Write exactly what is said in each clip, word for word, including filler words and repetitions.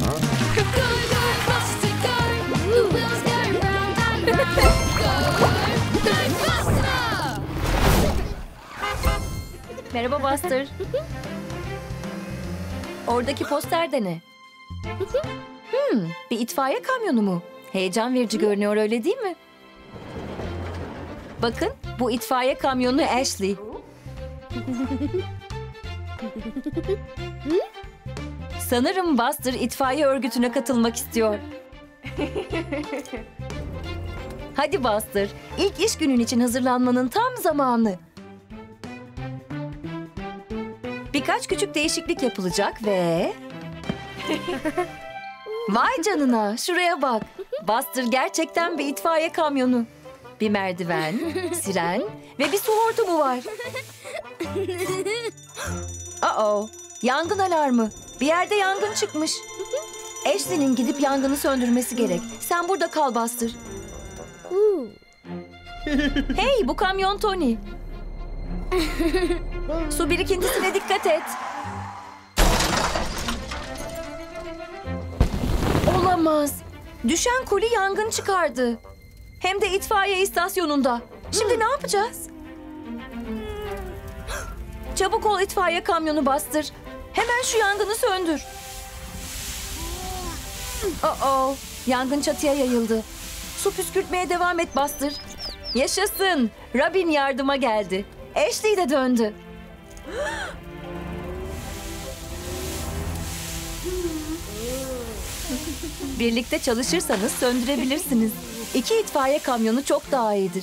Merhaba Buster. Oradaki poster de ne? Hmm, bir itfaiye kamyonu mu? Heyecan verici görünüyor, öyle değil mi? Bakın, bu itfaiye kamyonu Ashley. Sanırım Buster itfaiye örgütüne katılmak istiyor. Hadi Buster, ilk iş günün için hazırlanmanın tam zamanı. Birkaç küçük değişiklik yapılacak ve... Vay canına, şuraya bak. Buster gerçekten bir itfaiye kamyonu. Bir merdiven, siren ve bir su hortumu var. Uh-oh, yangın alarmı. Bir yerde yangın çıkmış. Ashley'nin gidip yangını söndürmesi gerek. Sen burada kal Buster. Hey, bu kamyon Tony. Su birikintisine dikkat et. Olamaz. Düşen koli yangın çıkardı. Hem de itfaiye istasyonunda. Şimdi ne yapacağız? Çabuk ol itfaiye kamyonu Buster. Hemen şu yangını söndür. Oh, yangın çatıya yayıldı. Su püskürtmeye devam et Buster. Yaşasın. Robin yardıma geldi. Ashley de döndü. Birlikte çalışırsanız söndürebilirsiniz. İki itfaiye kamyonu çok daha iyidir.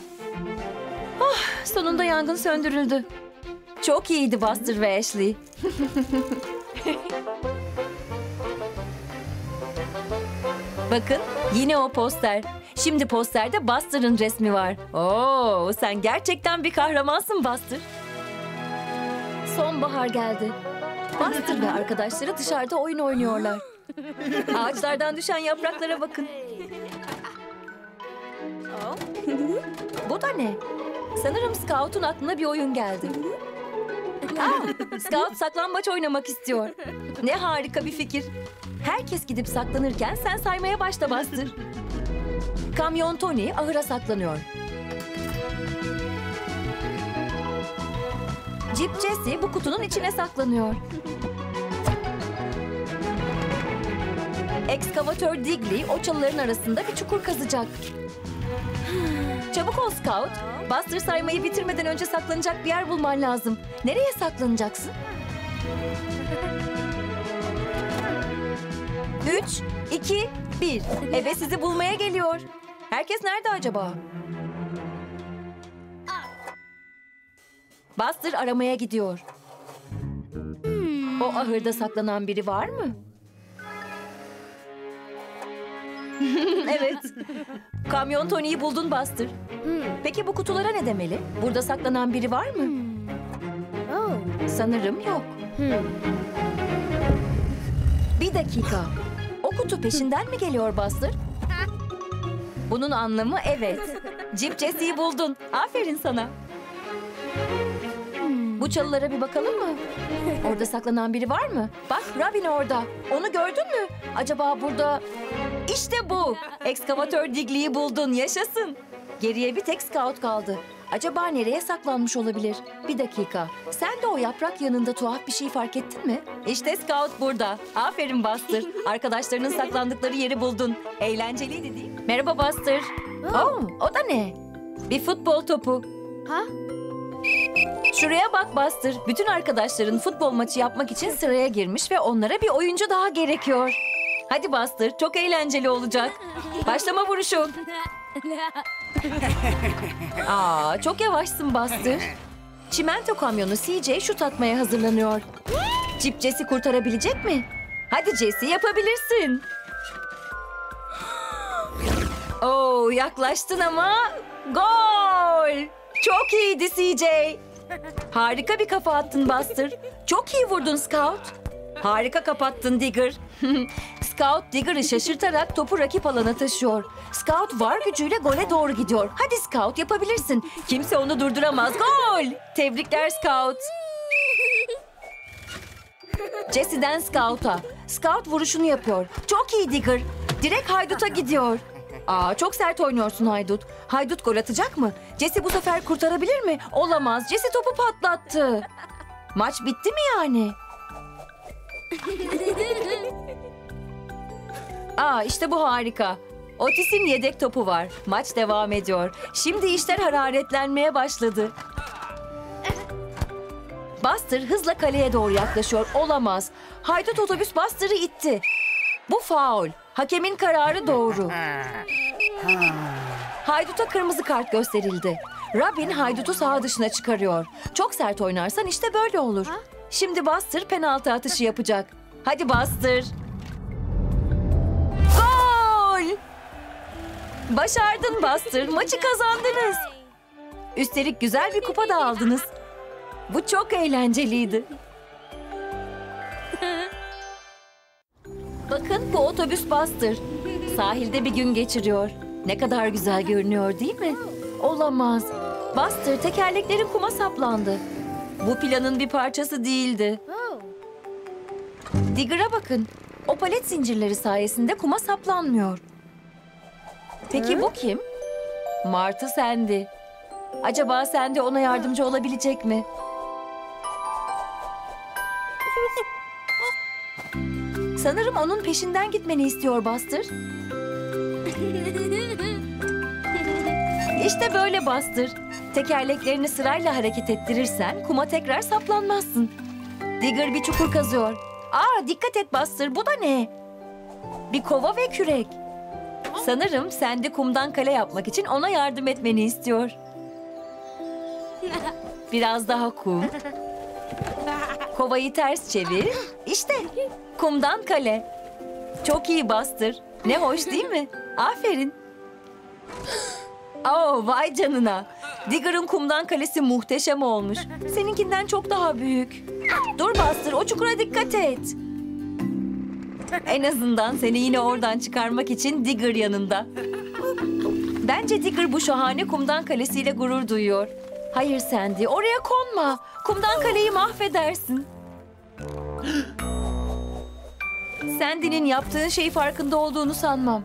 Oh, sonunda yangın söndürüldü. Çok iyiydi Buster ve Ashley. Bakın, yine o poster. Şimdi posterde Buster'ın resmi var. Oo, sen gerçekten bir kahramansın Buster. Sonbahar geldi. Buster ve arkadaşları dışarıda oyun oynuyorlar. Ağaçlardan düşen yapraklara bakın. Bu da ne? Sanırım Scout'un aklına bir oyun geldi. Aa, Scout saklambaç oynamak istiyor. Ne harika bir fikir. Herkes gidip saklanırken sen saymaya başla Buster. Kamyon Tony ahıra saklanıyor. Jeep Jesse bu kutunun içine saklanıyor. Ekskavatör Digley o çalıların arasında bir çukur kazacak. Çabuk ol Scout. Buster saymayı bitirmeden önce saklanacak bir yer bulman lazım. Nereye saklanacaksın? Üç, iki, bir. Ebe sizi bulmaya geliyor. Herkes nerede acaba? Buster aramaya gidiyor. O ahırda saklanan biri var mı? Evet. Kamyon Tony'yi buldun Buster. Peki bu kutulara ne demeli? Burada saklanan biri var mı? Sanırım yok. Bir dakika. O kutu peşinden mi geliyor Buster? Bunun anlamı evet. Jeep Jesse'yi buldun. Aferin sana. Bu çalılara bir bakalım mı? Orada saklanan biri var mı? Bak Robin orada. Onu gördün mü? Acaba burada... İşte bu. Ekskavatör Digley'i buldun. Yaşasın. Geriye bir tek Scout kaldı. Acaba nereye saklanmış olabilir? Bir dakika. Sen de o yaprak yanında tuhaf bir şey fark ettin mi? İşte Scout burada. Aferin Buster. Arkadaşlarının saklandıkları yeri buldun. Eğlenceliydi değil mi? Merhaba Buster. Oh, o da ne? Bir futbol topu. Ha? Şuraya bak Buster. Bütün arkadaşların futbol maçı yapmak için sıraya girmiş ve onlara bir oyuncu daha gerekiyor. Hadi Buster, çok eğlenceli olacak. Başlama vuruşu. Aa, çok yavaşsın Buster. Çimento kamyonu C J şut atmaya hazırlanıyor. Jeep Jesse kurtarabilecek mi? Hadi Jesse, yapabilirsin. Oo, yaklaştın ama gol! Çok iyiydi C J. Harika bir kafa attın Buster. Çok iyi vurdun Scout. Harika kapattın Digger. Scout Digger'ı şaşırtarak topu rakip alana taşıyor. Scout var gücüyle gole doğru gidiyor. Hadi Scout, yapabilirsin. Kimse onu durduramaz. Gol! Tebrikler Scout. Jesse'den Scout'a. Scout vuruşunu yapıyor. Çok iyi Digger. Direkt Haydut'a gidiyor. Aa, çok sert oynuyorsun Haydut. Haydut gol atacak mı? Jesse bu sefer kurtarabilir mi? Olamaz. Jesse topu patlattı. Maç bitti mi yani? Aa, işte bu harika. Otis'in yedek topu var. Maç devam ediyor. Şimdi işler hararetlenmeye başladı. Buster hızla kaleye doğru yaklaşıyor. Olamaz. Haydut otobüs Buster'ı itti. Bu faul. Hakemin kararı doğru. Haydut'a kırmızı kart gösterildi. Robin Haydut'u saha dışına çıkarıyor. Çok sert oynarsan işte böyle olur. Şimdi Buster penaltı atışı yapacak. Hadi Buster. Gol! Başardın Buster. Maçı kazandınız. Üstelik güzel bir kupa da aldınız. Bu çok eğlenceliydi. Bakın bu otobüs Buster. Sahilde bir gün geçiriyor. Ne kadar güzel görünüyor değil mi? Olamaz. Buster tekerleklerin kuma saplandı. Bu planın bir parçası değildi. Digger'a bakın. O palet zincirleri sayesinde kuma saplanmıyor. Peki bu kim? Martı Sandy. Acaba Sandy ona yardımcı olabilecek mi? Sanırım onun peşinden gitmeni istiyor Buster. İşte böyle Buster. Tekerleklerini sırayla hareket ettirirsen kuma tekrar saplanmazsın. Digger bir çukur kazıyor. Aa, dikkat et Buster, bu da ne? Bir kova ve kürek. Sanırım Sandy kumdan kale yapmak için ona yardım etmeni istiyor. Biraz daha kum. Kovayı ters çevir. İşte kumdan kale. Çok iyi Buster. Ne hoş değil mi? Aferin. Oh, vay canına. Digger'ın kumdan kalesi muhteşem olmuş. Seninkinden çok daha büyük. Dur Buster, o çukura dikkat et. En azından seni yine oradan çıkarmak için Digger yanında. Bence Digger bu şahane kumdan kalesiyle gurur duyuyor. Hayır Sandy, oraya konma. Kumdan kaleyi mahvedersin. Sandy'nin yaptığın şeyi farkında olduğunu sanmam.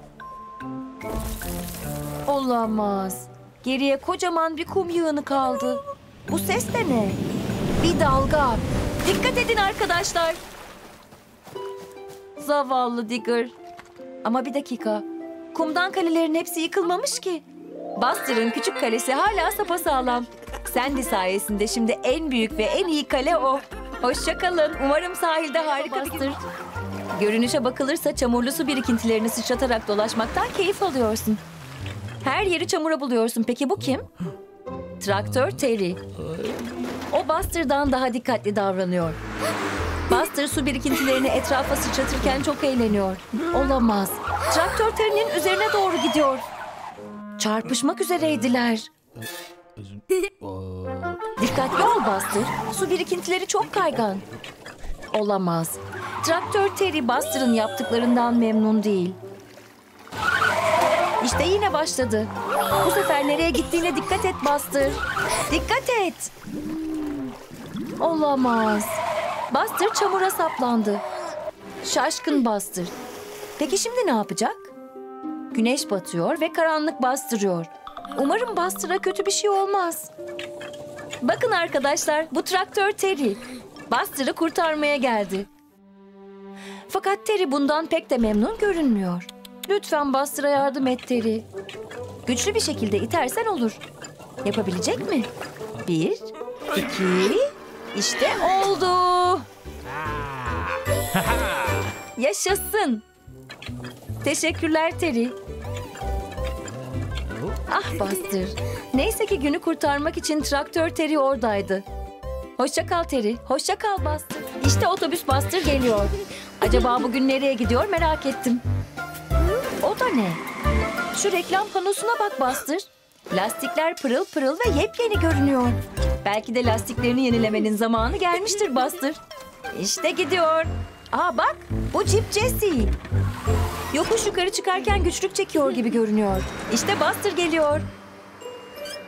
Olamaz. Geriye kocaman bir kum yığını kaldı. Bu ses de ne? Bir dalga. Dikkat edin arkadaşlar. Zavallı Digger. Ama bir dakika. Kumdan kalelerin hepsi yıkılmamış ki. Buster'ın küçük kalesi hala sapasağlam. Sandy sayesinde şimdi en büyük ve en iyi kale o. Hoşça kalın. Umarım sahilde harika bir gün. Görünüşe bakılırsa çamurlu su birikintilerini sıçratarak dolaşmaktan keyif alıyorsun. Her yeri çamura buluyorsun. Peki bu kim? Traktör Terry. O Buster'dan daha dikkatli davranıyor. Buster su birikintilerini etrafa sıçratırken çok eğleniyor. Olamaz. Traktör Terry'nin üzerine doğru gidiyor. Çarpışmak üzereydiler. Dikkatli ol Buster. Su birikintileri çok kaygan. Olamaz. Traktör Terry Buster'ın yaptıklarından memnun değil. İşte yine başladı. Bu sefer nereye gittiğine dikkat et Buster. Dikkat et. Olamaz. Buster çamura saplandı. Şaşkın Buster. Peki şimdi ne yapacak? Güneş batıyor ve karanlık bastırıyor. Umarım Buster'a kötü bir şey olmaz. Bakın arkadaşlar, bu traktör Terry. Buster'ı kurtarmaya geldi. Fakat Terry bundan pek de memnun görünmüyor. Lütfen Buster'a yardım et Terry. Güçlü bir şekilde itersen olur. Yapabilecek mi? Bir, iki, işte oldu. Yaşasın. Teşekkürler Terry. Ah Buster. Neyse ki günü kurtarmak için traktör Terry oradaydı. Hoşça kal Terry. Hoşça kal Buster. İşte otobüs Buster geliyor. Acaba bugün nereye gidiyor merak ettim. O da ne? Şu reklam panosuna bak Buster. Lastikler pırıl pırıl ve yepyeni görünüyor. Belki de lastiklerini yenilemenin zamanı gelmiştir Buster. İşte gidiyor. Aa bak, bu Jeep Jesse. Yokuş yukarı çıkarken güçlük çekiyor gibi görünüyor. İşte Buster geliyor.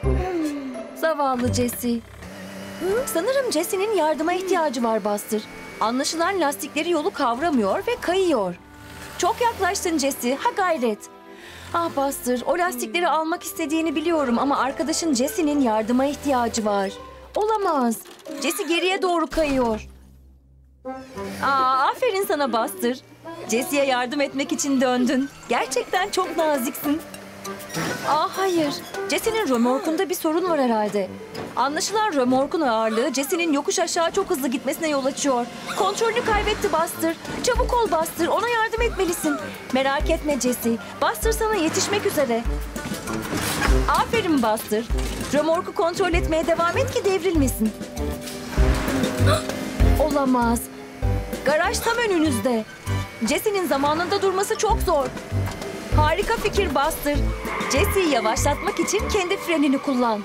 Zavallı Jesse. Sanırım Jesse'nin yardıma ihtiyacı var Buster. Anlaşılan lastikleri yolu kavramıyor ve kayıyor. Çok yaklaştın Jessie, ha gayret. Ah Buster, o lastikleri almak istediğini biliyorum ama arkadaşın Jessie'nin yardıma ihtiyacı var. Olamaz. Jessie geriye doğru kayıyor. Aa, aferin sana Buster. Jessie'ye yardım etmek için döndün. Gerçekten çok naziksin. Aa hayır. Jessie'nin römorkunda bir sorun var herhalde. Anlaşılan römorkun ağırlığı Jessie'nin yokuş aşağı çok hızlı gitmesine yol açıyor. Kontrolünü kaybetti Buster. Çabuk ol Buster, ona yardım etmelisin. Merak etme Jessie. Buster sana yetişmek üzere. Aferin Buster. Römorku kontrol etmeye devam et ki devrilmesin. Olamaz. Garaj tam önünüzde. Jessie'nin zamanında durması çok zor. Harika fikir Buster. Jessie'yi yavaşlatmak için kendi frenini kullan.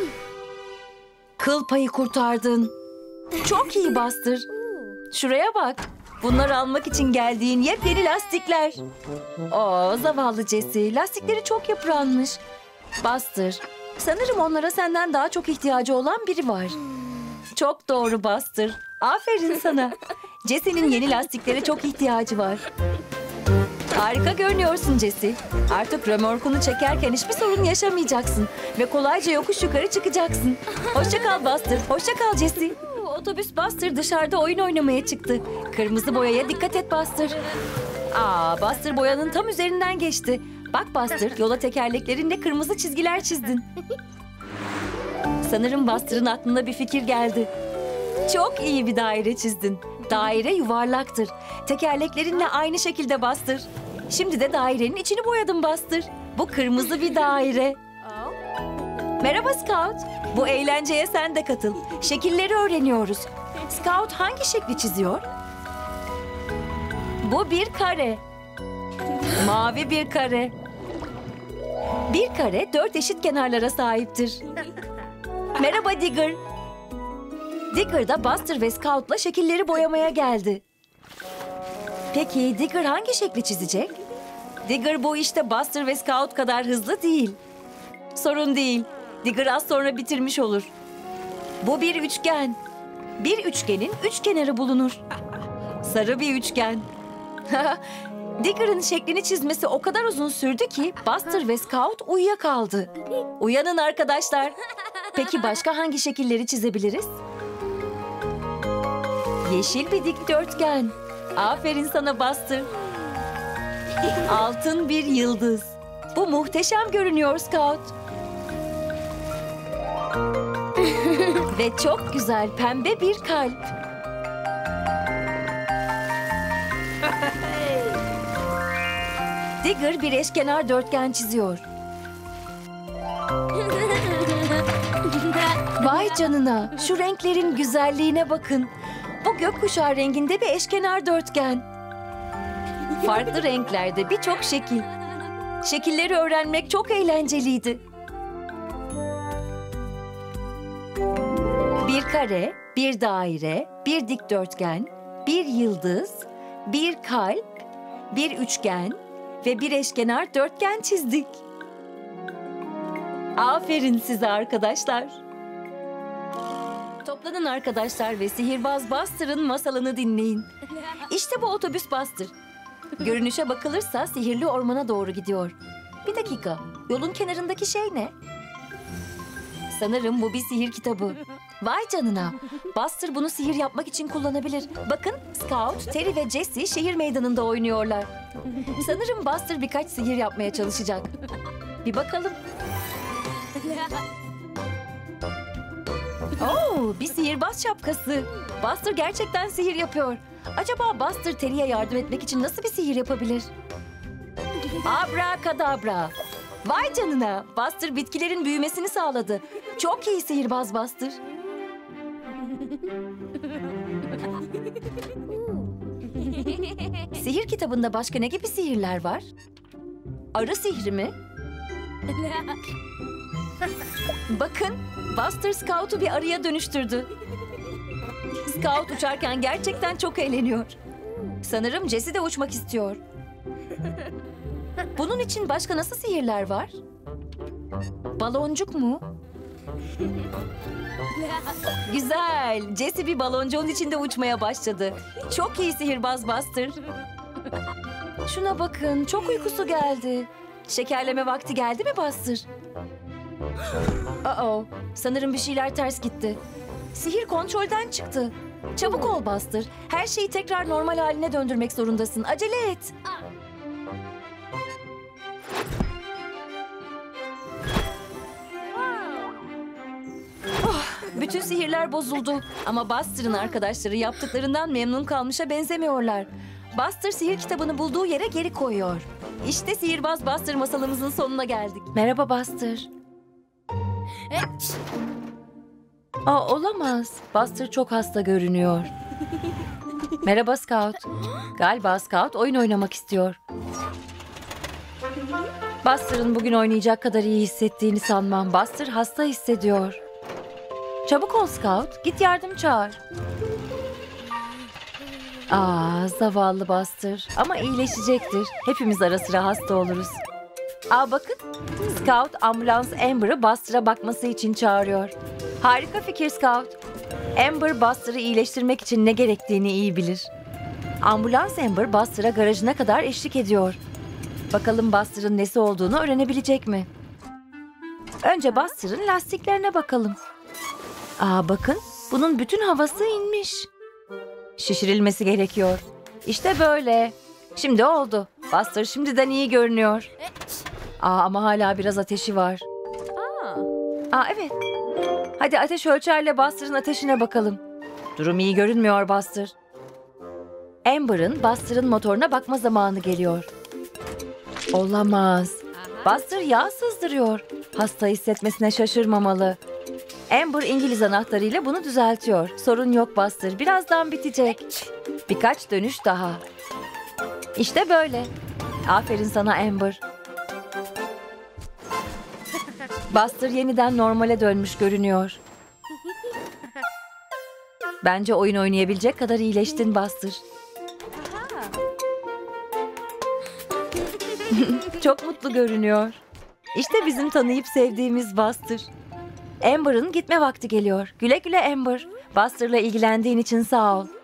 Kıl payı kurtardın. Çok iyi Buster. Şuraya bak. Bunları almak için geldiğin yepyeni lastikler. Oo, zavallı Jessie. Lastikleri çok yıpranmış. Buster, sanırım onlara senden daha çok ihtiyacı olan biri var. Çok doğru Buster. Aferin sana. Jessie'nin yeni lastiklere çok ihtiyacı var. Harika görünüyorsun Jessie. Artık römorkunu çekerken hiçbir sorun yaşamayacaksın. Ve kolayca yokuş yukarı çıkacaksın. Hoşça kal Buster. Hoşça kal Jessie. Otobüs Buster dışarıda oyun oynamaya çıktı. Kırmızı boyaya dikkat et Buster. Aa, Buster boyanın tam üzerinden geçti. Bak Buster, yola tekerleklerinle kırmızı çizgiler çizdin. Sanırım Buster'ın aklına bir fikir geldi. Çok iyi bir daire çizdin. Daire yuvarlaktır. Tekerleklerinle aynı şekilde Buster. Şimdi de dairenin içini boyadın Buster. Bu kırmızı bir daire. Merhaba Scout. Bu eğlenceye sen de katıl. Şekilleri öğreniyoruz. Scout hangi şekli çiziyor? Bu bir kare. Mavi bir kare. Bir kare dört eşit kenarlara sahiptir. Merhaba Digger. Digger da Buster ve Scout'la şekilleri boyamaya geldi. Peki Digger hangi şekli çizecek? Digger bu işte Buster ve Scout kadar hızlı değil. Sorun değil. Digger az sonra bitirmiş olur. Bu bir üçgen. Bir üçgenin üç kenarı bulunur. Sarı bir üçgen. Digger'ın şeklini çizmesi o kadar uzun sürdü ki Buster ve Scout uyuyakaldı. Uyanın arkadaşlar. Peki başka hangi şekilleri çizebiliriz? Yeşil bir dikdörtgen. Aferin sana Buster. Altın bir yıldız. Bu muhteşem görünüyor Scout. Ve çok güzel pembe bir kalp. Digger bir eşkenar dörtgen çiziyor. Vay canına, şu renklerin güzelliğine bakın. Bu gökkuşağı renginde bir eşkenar dörtgen. Farklı renklerde birçok şekil. Şekilleri öğrenmek çok eğlenceliydi. Bir kare, bir daire, bir dikdörtgen, bir yıldız, bir kalp, bir üçgen ve bir eşkenar dörtgen çizdik. Aferin size arkadaşlar. Toplanın arkadaşlar ve sihirbaz Buster'ın masalını dinleyin. İşte bu otobüs Buster. Görünüşe bakılırsa sihirli ormana doğru gidiyor. Bir dakika, yolun kenarındaki şey ne? Sanırım bu bir sihir kitabı. Vay canına. Buster bunu sihir yapmak için kullanabilir. Bakın Scout, Terry ve Jessie şehir meydanında oynuyorlar. Sanırım Buster birkaç sihir yapmaya çalışacak. Bir bakalım. Oo, bir sihirbaz şapkası. Buster gerçekten sihir yapıyor. Acaba Buster Terry'e yardım etmek için nasıl bir sihir yapabilir? Abrakadabra. Vay canına. Buster bitkilerin büyümesini sağladı. Çok iyi sihirbaz Buster. Sihir kitabında başka ne gibi sihirler var? Arı sihri mi? Bakın, Buster Scout'u bir arıya dönüştürdü. Scout uçarken gerçekten çok eğleniyor. Sanırım Jessie de uçmak istiyor. Bunun için başka nasıl sihirler var? Baloncuk mu? Güzel. Jessie bir baloncuğun içinde uçmaya başladı. Çok iyi sihirbaz Buster. Şuna bakın, çok uykusu geldi. Şekerleme vakti geldi mi Buster? Aa, sanırım bir şeyler ters gitti. Sihir kontrolden çıktı. Çabuk ol Buster. Her şeyi tekrar normal haline döndürmek zorundasın. Acele et. Oh, bütün sihirler bozuldu. Ama Buster'ın arkadaşları yaptıklarından memnun kalmışa benzemiyorlar. Buster sihir kitabını bulduğu yere geri koyuyor. İşte sihirbaz Buster masalımızın sonuna geldik. Merhaba Buster. Aa, olamaz. Buster çok hasta görünüyor. Merhaba Scout. Galiba Scout oyun oynamak istiyor. Buster'ın bugün oynayacak kadar iyi hissettiğini sanmam. Buster hasta hissediyor. Çabuk ol Scout. Git yardım çağır. Aa, zavallı Buster. Ama iyileşecektir. Hepimiz ara sıra hasta oluruz. Aa, bakın. Scout ambulans Amber'ı Buster'a bakması için çağırıyor. Harika fikir Scout. Amber Buster'ı iyileştirmek için ne gerektiğini iyi bilir. Ambulans Amber Buster'a garajına kadar eşlik ediyor. Bakalım Buster'ın nesi olduğunu öğrenebilecek mi? Önce Buster'ın lastiklerine bakalım. Aa, bakın. Bunun bütün havası inmiş. Şişirilmesi gerekiyor. İşte böyle. Şimdi oldu. Buster şimdiden iyi görünüyor. Aa, ama hala biraz ateşi var. Aa, evet. Hadi ateş ölçerle Buster'ın ateşine bakalım. Durum iyi görünmüyor Buster. Amber'ın Buster'ın motoruna bakma zamanı geliyor. Olamaz. Buster yağ sızdırıyor. Hasta hissetmesine şaşırmamalı. Amber İngiliz anahtarıyla bunu düzeltiyor. Sorun yok Buster. Birazdan bitecek. Birkaç dönüş daha. İşte böyle. Aferin sana Amber. Buster yeniden normale dönmüş görünüyor. Bence oyun oynayabilecek kadar iyileştin Buster. Çok mutlu görünüyor. İşte bizim tanıyıp sevdiğimiz Buster. Amber'ın gitme vakti geliyor. Güle güle Amber. Buster'la ilgilendiğin için sağ ol.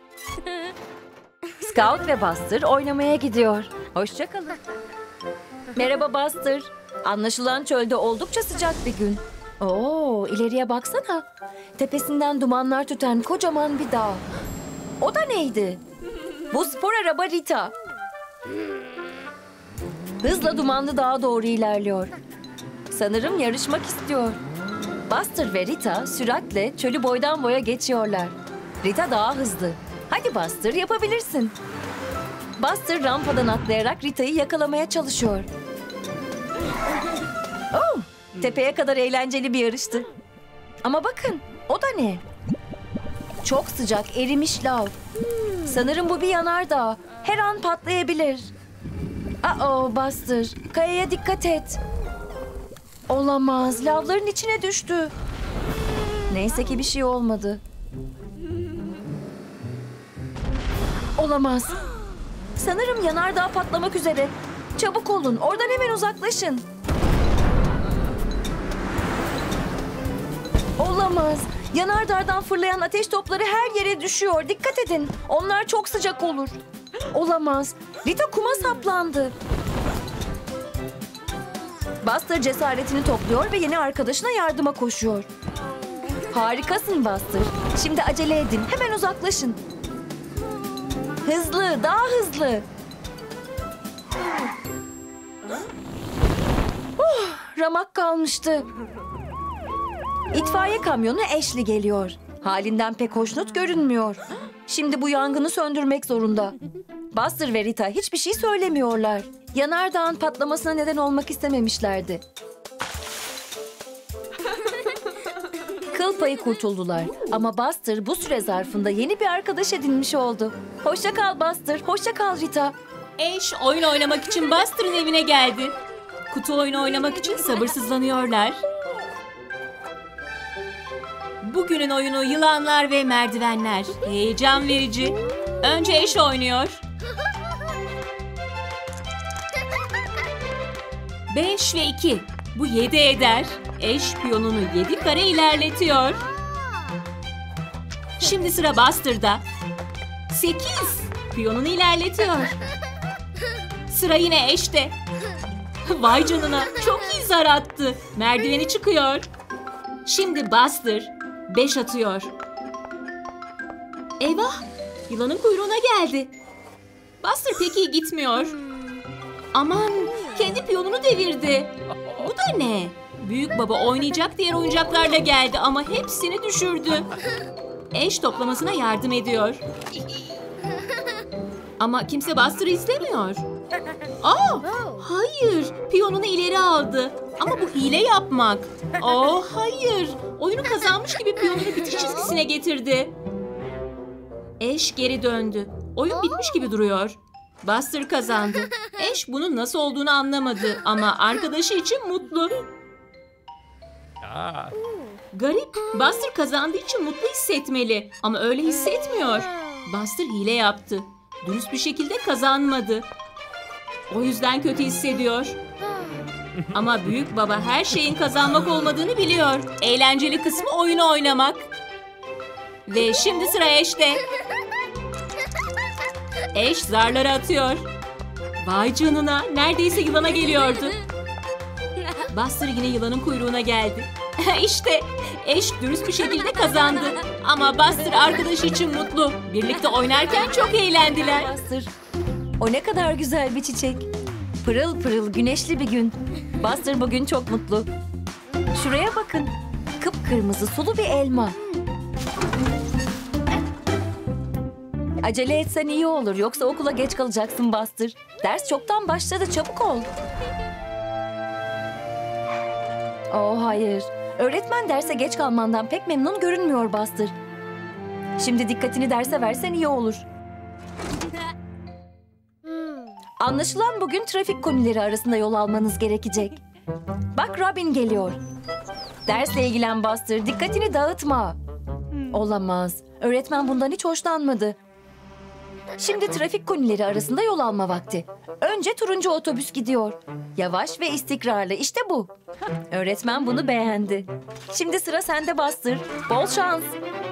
Scout ve Buster oynamaya gidiyor. Hoşça kalın. Merhaba Buster. Anlaşılan çölde oldukça sıcak bir gün. Oo, ileriye baksana. Tepesinden dumanlar tüten kocaman bir dağ. O da neydi? Bu spor araba Rita. Hızla dumanlı dağa doğru ilerliyor. Sanırım yarışmak istiyor. Buster ve Rita süratle çölü boydan boya geçiyorlar. Rita daha hızlı. Hadi Buster, yapabilirsin. Buster rampadan atlayarak Rita'yı yakalamaya çalışıyor. Oh, tepeye kadar eğlenceli bir yarıştı. Ama bakın, o da ne? Çok sıcak, erimiş lav. Sanırım bu bir yanardağ. Her an patlayabilir. Aa, Buster, kayaya dikkat et. Olamaz, lavların içine düştü. Neyse ki bir şey olmadı. Olamaz. Sanırım yanardağ patlamak üzere. Çabuk olun, oradan hemen uzaklaşın. Olamaz. Yanardağdan fırlayan ateş topları her yere düşüyor. Dikkat edin. Onlar çok sıcak olur. Olamaz. Rita kuma saplandı. Buster cesaretini topluyor ve yeni arkadaşına yardıma koşuyor. Harikasın Buster. Şimdi acele edin. Hemen uzaklaşın. Hızlı, daha hızlı. Uh, ramak kalmıştı. İtfaiye kamyonu Ashley geliyor. Halinden pek hoşnut görünmüyor. Şimdi bu yangını söndürmek zorunda. Buster ve Rita hiçbir şey söylemiyorlar. Yanardağın patlamasına neden olmak istememişlerdi. Kıl payı kurtuldular. Ama Buster bu süre zarfında yeni bir arkadaş edinmiş oldu. Hoşça kal Buster, hoşça kal Rita. Ash oyun oynamak için Buster'ın evine geldi. Kutu oyunu oynamak için sabırsızlanıyorlar. Bugünün oyunu yılanlar ve merdivenler. Heyecan verici. Önce Ash oynuyor. Beş ve iki. Bu yedi eder. Eş piyonunu yedi kare ilerletiyor. Şimdi sıra Buster'da. Sekiz. Piyonunu ilerletiyor. Sıra yine Eş'te. Vay canına, çok iyi zar attı. Merdiveni çıkıyor. Şimdi Buster beş atıyor. Eyvah, yılanın kuyruğuna geldi. Buster pek iyi gitmiyor. Aman, kendi piyonunu devirdi. Bu da ne? Büyük baba oynayacak diğer oyuncaklarla geldi ama hepsini düşürdü. Eş toplamasına yardım ediyor. Ama kimse Buster'ı izlemiyor. Aa, hayır, piyonunu ileri aldı. Ama bu hile yapmak. Oh hayır, oyunu kazanmış gibi piyonunu bitiş çizgisine getirdi. Eş geri döndü. Oyun bitmiş gibi duruyor. Buster kazandı. Eş bunun nasıl olduğunu anlamadı ama arkadaşı için mutlu. Garip, Buster kazandığı için mutlu hissetmeli ama öyle hissetmiyor. Buster hile yaptı. Dürüst bir şekilde kazanmadı. O yüzden kötü hissediyor. Ama büyük baba her şeyin kazanmak olmadığını biliyor. Eğlenceli kısmı oyunu oynamak. Ve şimdi sıra Eş'te. Eş zarları atıyor. Vay canına, neredeyse yılana geliyordu. Buster yine yılanın kuyruğuna geldi. İşte Eş dürüst bir şekilde kazandı. Ama Buster arkadaşı için mutlu. Birlikte oynarken çok eğlendiler. Buster, o ne kadar güzel bir çiçek. Pırıl pırıl güneşli bir gün. Buster bugün çok mutlu. Şuraya bakın. Kıpkırmızı sulu bir elma. Acele etsen iyi olur. Yoksa okula geç kalacaksın Buster. Ders çoktan başladı. Çabuk ol. Oh hayır. Öğretmen derse geç kalmandan pek memnun görünmüyor Buster. Şimdi dikkatini derse versen iyi olur. Anlaşılan bugün trafik konileri arasında yol almanız gerekecek. Bak Robin geliyor. Dersle ilgilen Buster. Dikkatini dağıtma. Olamaz. Öğretmen bundan hiç hoşlanmadı. Şimdi trafik konileri arasında yol alma vakti. Önce turuncu otobüs gidiyor. Yavaş ve istikrarlı. İşte bu. Öğretmen bunu beğendi. Şimdi sıra sende Buster. Bol şans.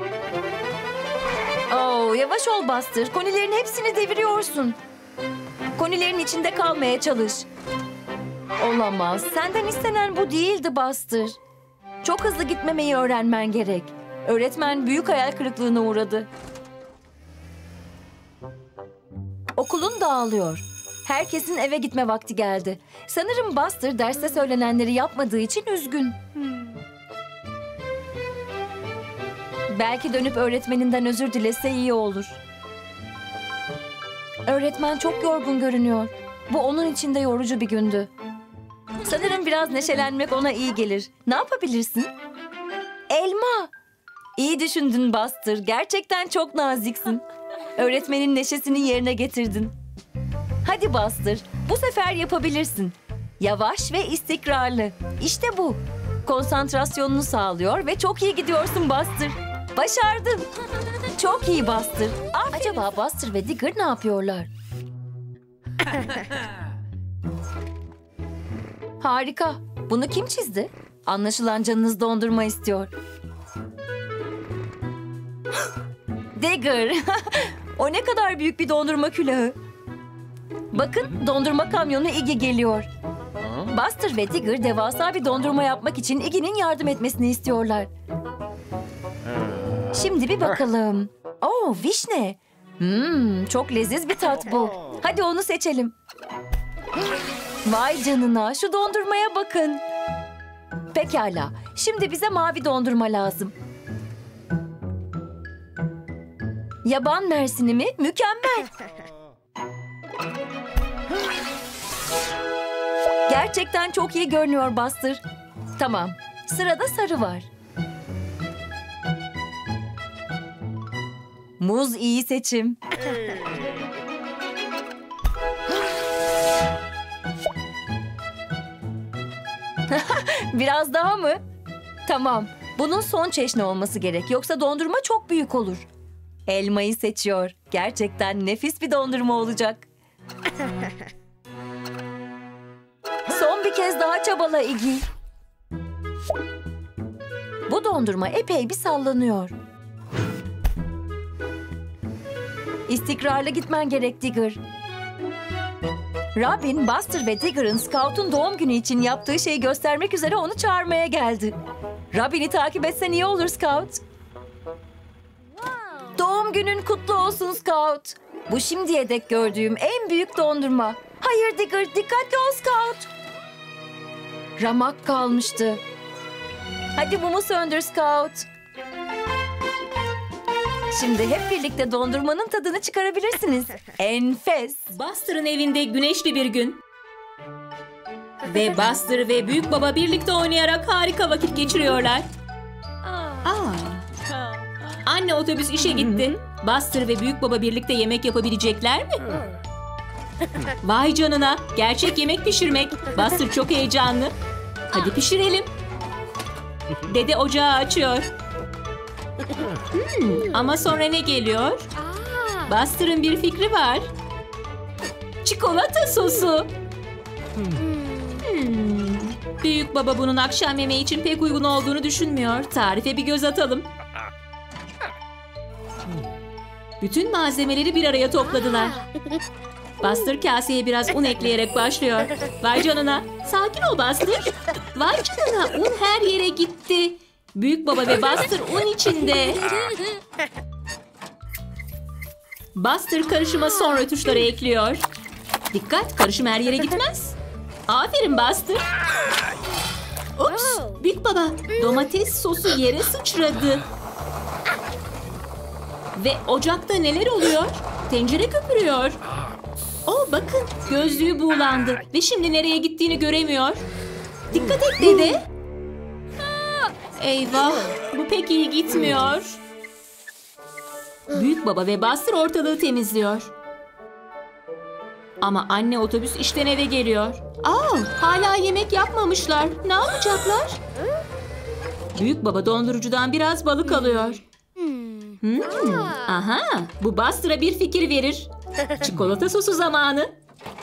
Oo, yavaş ol Buster. Konilerin hepsini deviriyorsun. Konilerin içinde kalmaya çalış. Olamaz. Senden istenen bu değildi Buster. Çok hızlı gitmemeyi öğrenmen gerek. Öğretmen büyük hayal kırıklığına uğradı. Okulun dağılıyor. Herkesin eve gitme vakti geldi. Sanırım Buster derste söylenenleri yapmadığı için üzgün. Belki dönüp öğretmeninden özür dilese iyi olur. Öğretmen çok yorgun görünüyor. Bu onun için de yorucu bir gündü. Sanırım biraz neşelenmek ona iyi gelir. Ne yapabilirsin? Elma. İyi düşündün Buster. Gerçekten çok naziksin. Öğretmenin neşesini yerine getirdin. Hadi Buster, bu sefer yapabilirsin. Yavaş ve istikrarlı. İşte bu. Konsantrasyonunu sağlıyor ve çok iyi gidiyorsun Buster. Başardın. Çok iyi Buster. Acaba Buster ve Digger ne yapıyorlar? Harika. Bunu kim çizdi? Anlaşılan canınız dondurma istiyor. Digger. O ne kadar büyük bir dondurma külahı. Bakın dondurma kamyonu Iggy geliyor. Buster ve Digger devasa bir dondurma yapmak için Iggy'nin yardım etmesini istiyorlar. Şimdi bir bakalım. Oo, vişne. Hmm, çok leziz bir tat bu. Hadi onu seçelim. Vay canına, şu dondurmaya bakın. Pekala, şimdi bize mavi dondurma lazım. Yaban mersini mi? Mükemmel. Gerçekten çok iyi görünüyor Buster. Tamam, sırada sarı var. Muz iyi seçim. Biraz daha mı? Tamam, bunun son çeşni olması gerek. Yoksa dondurma çok büyük olur. Elmayı seçiyor. Gerçekten nefis bir dondurma olacak. Son bir Bir kez daha çabala Iggy. Bu dondurma epey bir sallanıyor. İstikrarlı gitmen gerek Digger. Robin, Buster ve Digger'ın Scout'un doğum günü için yaptığı şeyi göstermek üzere onu çağırmaya geldi. Robin'i takip etsen iyi olur Scout. Doğum günün kutlu olsun Scout. Bu şimdiye dek gördüğüm en büyük dondurma. Hayır Digger, dikkatli ol Scout. Ramak kalmıştı. Hadi mumu söndür Scout. Şimdi hep birlikte dondurmanın tadını çıkarabilirsiniz. Enfes. Buster'ın evinde güneşli bir gün. Ve Buster ve büyük baba birlikte oynayarak harika vakit geçiriyorlar. Aa. Anne otobüs işe gitti. Buster ve büyük baba birlikte yemek yapabilecekler mi? Vay canına, gerçek yemek pişirmek. Buster çok heyecanlı. Hadi pişirelim. Dede ocağı açıyor. Hmm, ama sonra ne geliyor? Buster'ın bir fikri var. Çikolata sosu. Hmm. Büyük baba bunun akşam yemeği için pek uygun olduğunu düşünmüyor. Tarife bir göz atalım. Bütün malzemeleri bir araya topladılar. Buster kaseye biraz un ekleyerek başlıyor. Vay canına. Sakin ol Buster. Vay canına, un her yere gitti. Büyük baba ve Buster un içinde. Buster karışıma son rötuşları ekliyor. Dikkat, karışım her yere gitmez. Aferin Buster. Ups, büyük baba, domates sosu yere sıçradı. Ve ocakta neler oluyor? Tencere köpürüyor. Oh bakın, gözlüğü buğulandı ve şimdi nereye gittiğini göremiyor. Dikkat et dede. Eyvah, bu pek iyi gitmiyor. Büyük baba ve Buster ortalığı temizliyor. Ama anne otobüs işten eve geliyor. Aa, hala yemek yapmamışlar. Ne yapacaklar? Büyük baba dondurucudan biraz balık alıyor. Hmm, aha, bu Buster'a bir fikir verir. Çikolata sosu zamanı.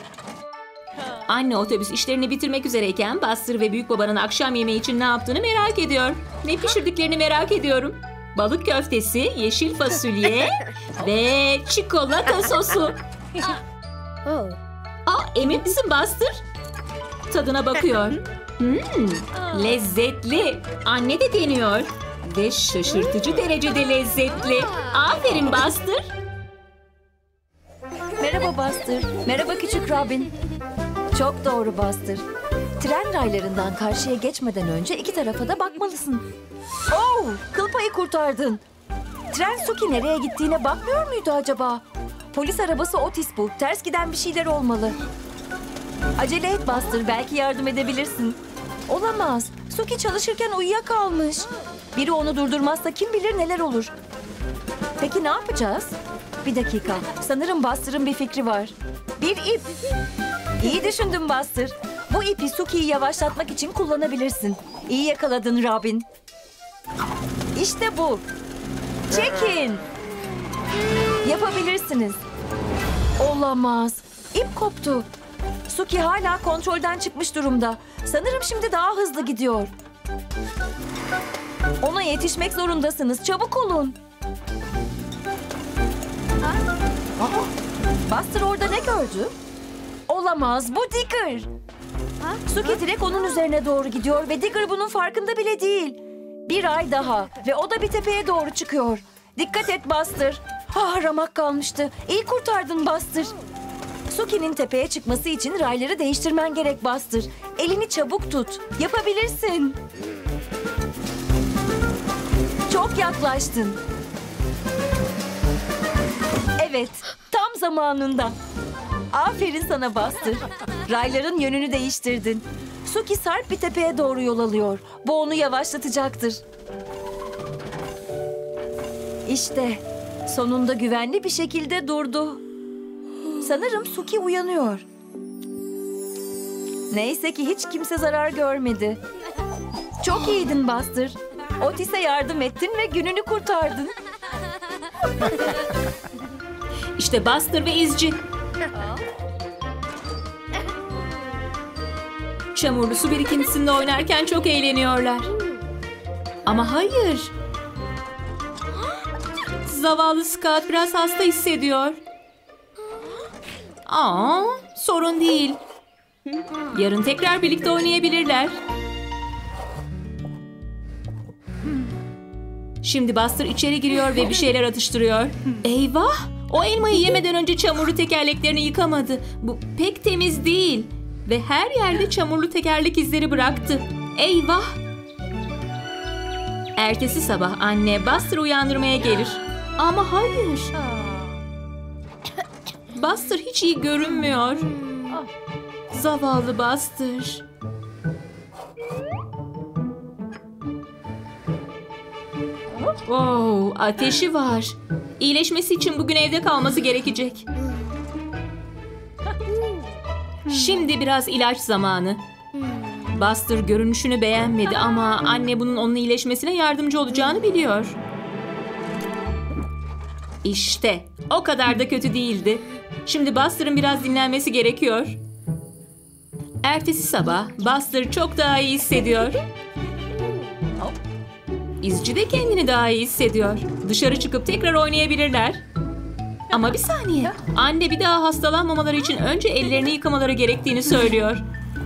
Anne otobüs işlerini bitirmek üzereyken Buster ve büyük babanın akşam yemeği için ne yaptığını merak ediyor. Ne pişirdiklerini merak ediyorum. Balık köftesi, yeşil fasulye ve çikolata sosu. Aa, emin misin Buster? Tadına bakıyor. Hmm, lezzetli. Anne de deniyor. Ve şaşırtıcı derecede lezzetli. Aferin Buster. Merhaba Buster. Merhaba küçük Robin. Çok doğru Buster. Tren raylarından karşıya geçmeden önce iki tarafa da bakmalısın. Oh, kıl payı kurtardın. Tren Suki nereye gittiğine bakmıyor muydu acaba? Polis arabası Otis bu. Ters giden bir şeyler olmalı. Acele et Buster, belki yardım edebilirsin. Olamaz. Suki çalışırken uyuyakalmış. Biri onu durdurmazsa kim bilir neler olur. Peki ne yapacağız? Bir dakika. Sanırım Buster'ın bir fikri var. Bir ip. İyi düşündün Buster. Bu ipi Suki'yi yavaşlatmak için kullanabilirsin. İyi yakaladın Robin. İşte bu. Çekin. Yapabilirsiniz. Olamaz. İp koptu. Suki hala kontrolden çıkmış durumda. Sanırım şimdi daha hızlı gidiyor. Ona yetişmek zorundasınız. Çabuk olun. Buster orada ne gördü? Olamaz. Bu Digger. Suki direkt onun üzerine doğru gidiyor ve Digger bunun farkında bile değil. Bir ay daha ve o da bir tepeye doğru çıkıyor. Dikkat et Buster. Ah, ramak kalmıştı. İyi kurtardın Buster. Suki'nin tepeye çıkması için rayları değiştirmen gerek Buster. Elini çabuk tut. Yapabilirsin. Çok yaklaştın. Evet, tam zamanında. Aferin sana Buster. Rayların yönünü değiştirdin. Suki sarp bir tepeye doğru yol alıyor. Bu onu yavaşlatacaktır. İşte sonunda güvenli bir şekilde durdu. Sanırım Suki uyanıyor. Neyse ki hiç kimse zarar görmedi. Çok iyiydin Buster. Otis'e yardım ettin ve gününü kurtardın. İşte Buster ve izci. Çamurlu su birikintisinde oynarken çok eğleniyorlar. Ama hayır. Zavallı Scott biraz hasta hissediyor. Aa, sorun değil. Yarın tekrar birlikte oynayabilirler. Şimdi Buster içeri giriyor ve bir şeyler atıştırıyor. Eyvah! O elmayı yemeden önce çamurlu tekerleklerini yıkamadı. Bu pek temiz değil. Ve her yerde çamurlu tekerlek izleri bıraktı. Eyvah! Ertesi sabah anne Buster'ı uyandırmaya gelir. Ama hayır. Buster hiç iyi görünmüyor. Zavallı Buster. Oh, ateşi var. İyileşmesi için bugün evde kalması gerekecek. Şimdi biraz ilaç zamanı. Buster görünüşünü beğenmedi ama anne bunun onun iyileşmesine yardımcı olacağını biliyor. İşte, o kadar da kötü değildi. Şimdi Buster'ın biraz dinlenmesi gerekiyor. Ertesi sabah Buster çok daha iyi hissediyor. İzci de kendini daha iyi hissediyor. Dışarı çıkıp tekrar oynayabilirler. Ama bir saniye. Anne bir daha hastalanmamaları için önce ellerini yıkamaları gerektiğini söylüyor.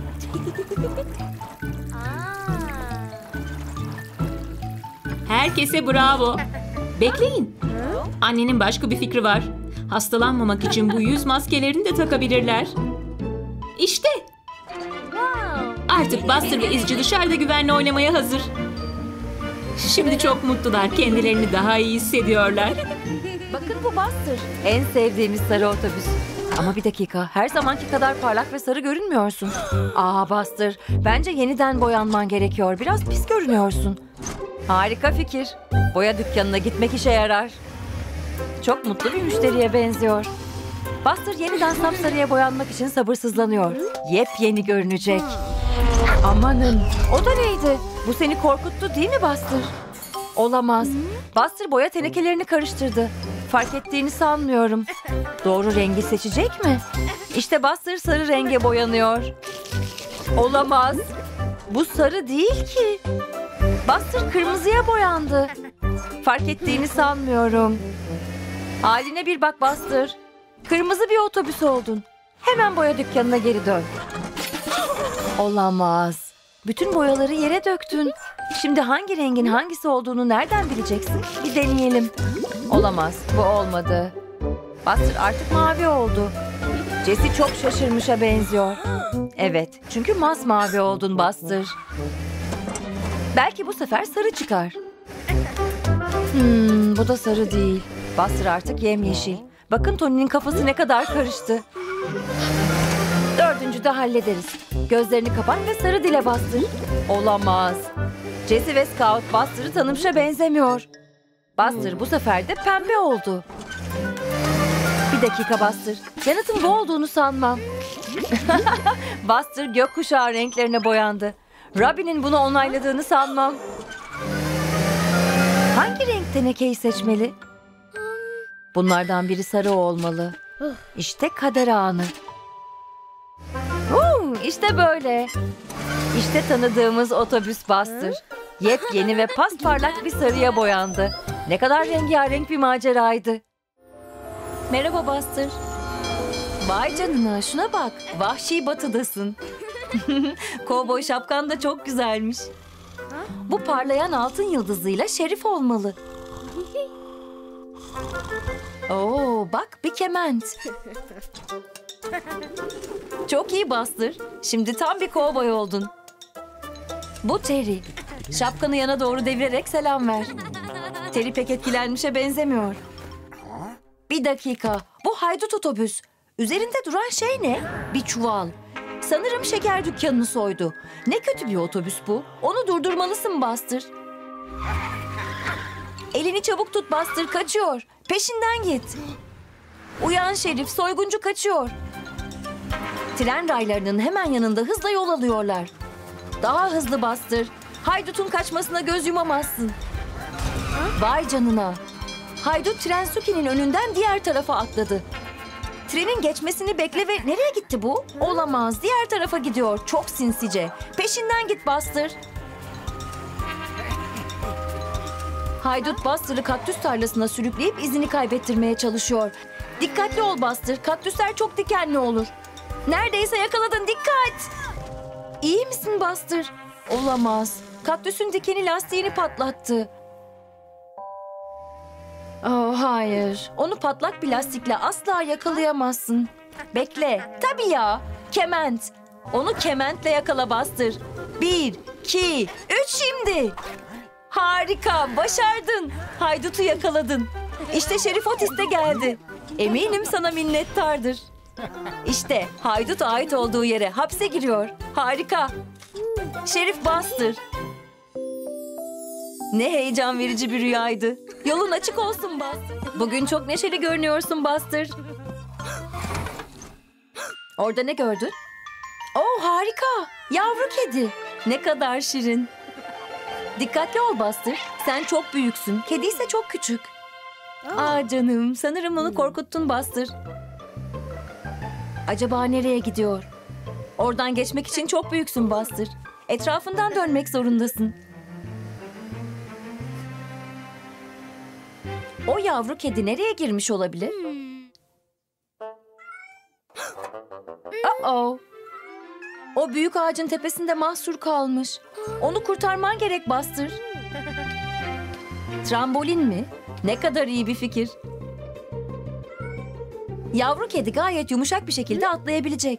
Herkese bravo. Bekleyin. Annenin başka bir fikri var. Hastalanmamak için bu yüz maskelerini de takabilirler. İşte. Artık Buster ve İzci dışarıda güvenle oynamaya hazır. Şimdi çok mutlular. Kendilerini daha iyi hissediyorlar. Bakın bu Buster. En sevdiğimiz sarı otobüs. Ama bir dakika, her zamanki kadar parlak ve sarı görünmüyorsun. Aa Buster, bence yeniden boyanman gerekiyor. Biraz pis görünüyorsun. Harika fikir. Boya dükkanına gitmek işe yarar. Çok mutlu bir müşteriye benziyor. Buster yeniden sapsarıya boyanmak için sabırsızlanıyor. Yepyeni görünecek. Amanın, o da neydi? Bu seni korkuttu değil mi Buster? Olamaz. Buster boya tenekelerini karıştırdı. Fark ettiğini sanmıyorum. Doğru rengi seçecek mi? İşte Buster sarı renge boyanıyor. Olamaz. Bu sarı değil ki. Buster kırmızıya boyandı. Fark ettiğini sanmıyorum. Haline bir bak Buster. Kırmızı bir otobüs oldun. Hemen boya dükkanına geri dön. Olamaz. Bütün boyaları yere döktün. Şimdi hangi rengin hangisi olduğunu nereden bileceksin? Bir deneyelim. Olamaz. Bu olmadı. Buster artık mavi oldu. Jessie çok şaşırmışa benziyor. Evet. Çünkü masmavi oldun Buster. Belki bu sefer sarı çıkar. Hmm, bu da sarı değil. Buster artık yemyeşil. Bakın Tony'nin kafası ne kadar karıştı. Dördüncü de hallederiz. Gözlerini kapat ve sarı dile Buster. Olamaz. Jessie ve Scout Buster'ı tanımışa benzemiyor. Buster bu sefer de pembe oldu. Bir dakika Buster. Yanıtın bu olduğunu sanmam. Buster gökkuşağı renklerine boyandı. Robin'in bunu onayladığını sanmam. Hangi renk tenekeyi seçmeli? Bunlardan biri sarı olmalı. İşte kader anı. Huu, işte böyle. İşte tanıdığımız otobüs Buster. Yepyeni ve pasparlak bir sarıya boyandı. Ne kadar rengarenk bir maceraydı. Merhaba Buster. Vay canına, şuna bak. Vahşi batıdasın. Kovboy şapkan da çok güzelmiş. Bu parlayan altın yıldızıyla şerif olmalı. Oo, bak bir kement. Çok iyi Buster. Şimdi tam bir kovboy oldun. Bu Terry. Şapkanı yana doğru devirerek selam ver. Terry pek etkilenmişe benzemiyor. Bir dakika. Bu haydut otobüs. Üzerinde duran şey ne? Bir çuval. Sanırım şeker dükkanını soydu. Ne kötü bir otobüs bu. Onu durdurmalısın Buster. Elini çabuk tut Buster, kaçıyor. Peşinden git. Uyan Şerif, soyguncu kaçıyor. Tren raylarının hemen yanında hızla yol alıyorlar. Daha hızlı Buster. Haydutun kaçmasına göz yumamazsın. Vay canına. Haydut Trensuki'nin önünden diğer tarafa atladı. Trenin geçmesini bekle ve nereye gitti bu? Olamaz. Diğer tarafa gidiyor. Çok sinsice. Peşinden git Buster. Haydut Buster'ı kaktüs tarlasına sürükleyip izini kaybettirmeye çalışıyor. Dikkatli ol Buster. Kaktüsler çok dikenli olur. Neredeyse yakaladın. Dikkat! İyi misin Buster? Olamaz. Kaktüsün dikeni lastiğini patlattı. Oh, hayır. Onu patlak bir lastikle asla yakalayamazsın. Bekle. Tabii ya. Kement. Onu kementle yakala Buster. Bir, iki, üç şimdi. Harika. Başardın. Haydutu yakaladın. İşte Şerif Otis de geldi. Eminim sana minnettardır. İşte haydut ait olduğu yere hapse giriyor. Harika. Şerif Buster. Ne heyecan verici bir rüyaydı. Yolun açık olsun Buster. Bugün çok neşeli görünüyorsun Buster. Orada ne gördün? Oh, harika. Yavru kedi. Ne kadar şirin. Dikkatli ol Buster. Sen çok büyüksün. Kedi ise çok küçük. Aa canım, sanırım onu korkuttun Buster. Acaba nereye gidiyor? Oradan geçmek için çok büyüksün Buster. Etrafından dönmek zorundasın. O yavru kedi nereye girmiş olabilir? Uh-oh. O büyük ağacın tepesinde mahsur kalmış. Onu kurtarman gerek Buster. Trambolin mi? Ne kadar iyi bir fikir. Yavru kedi gayet yumuşak bir şekilde atlayabilecek.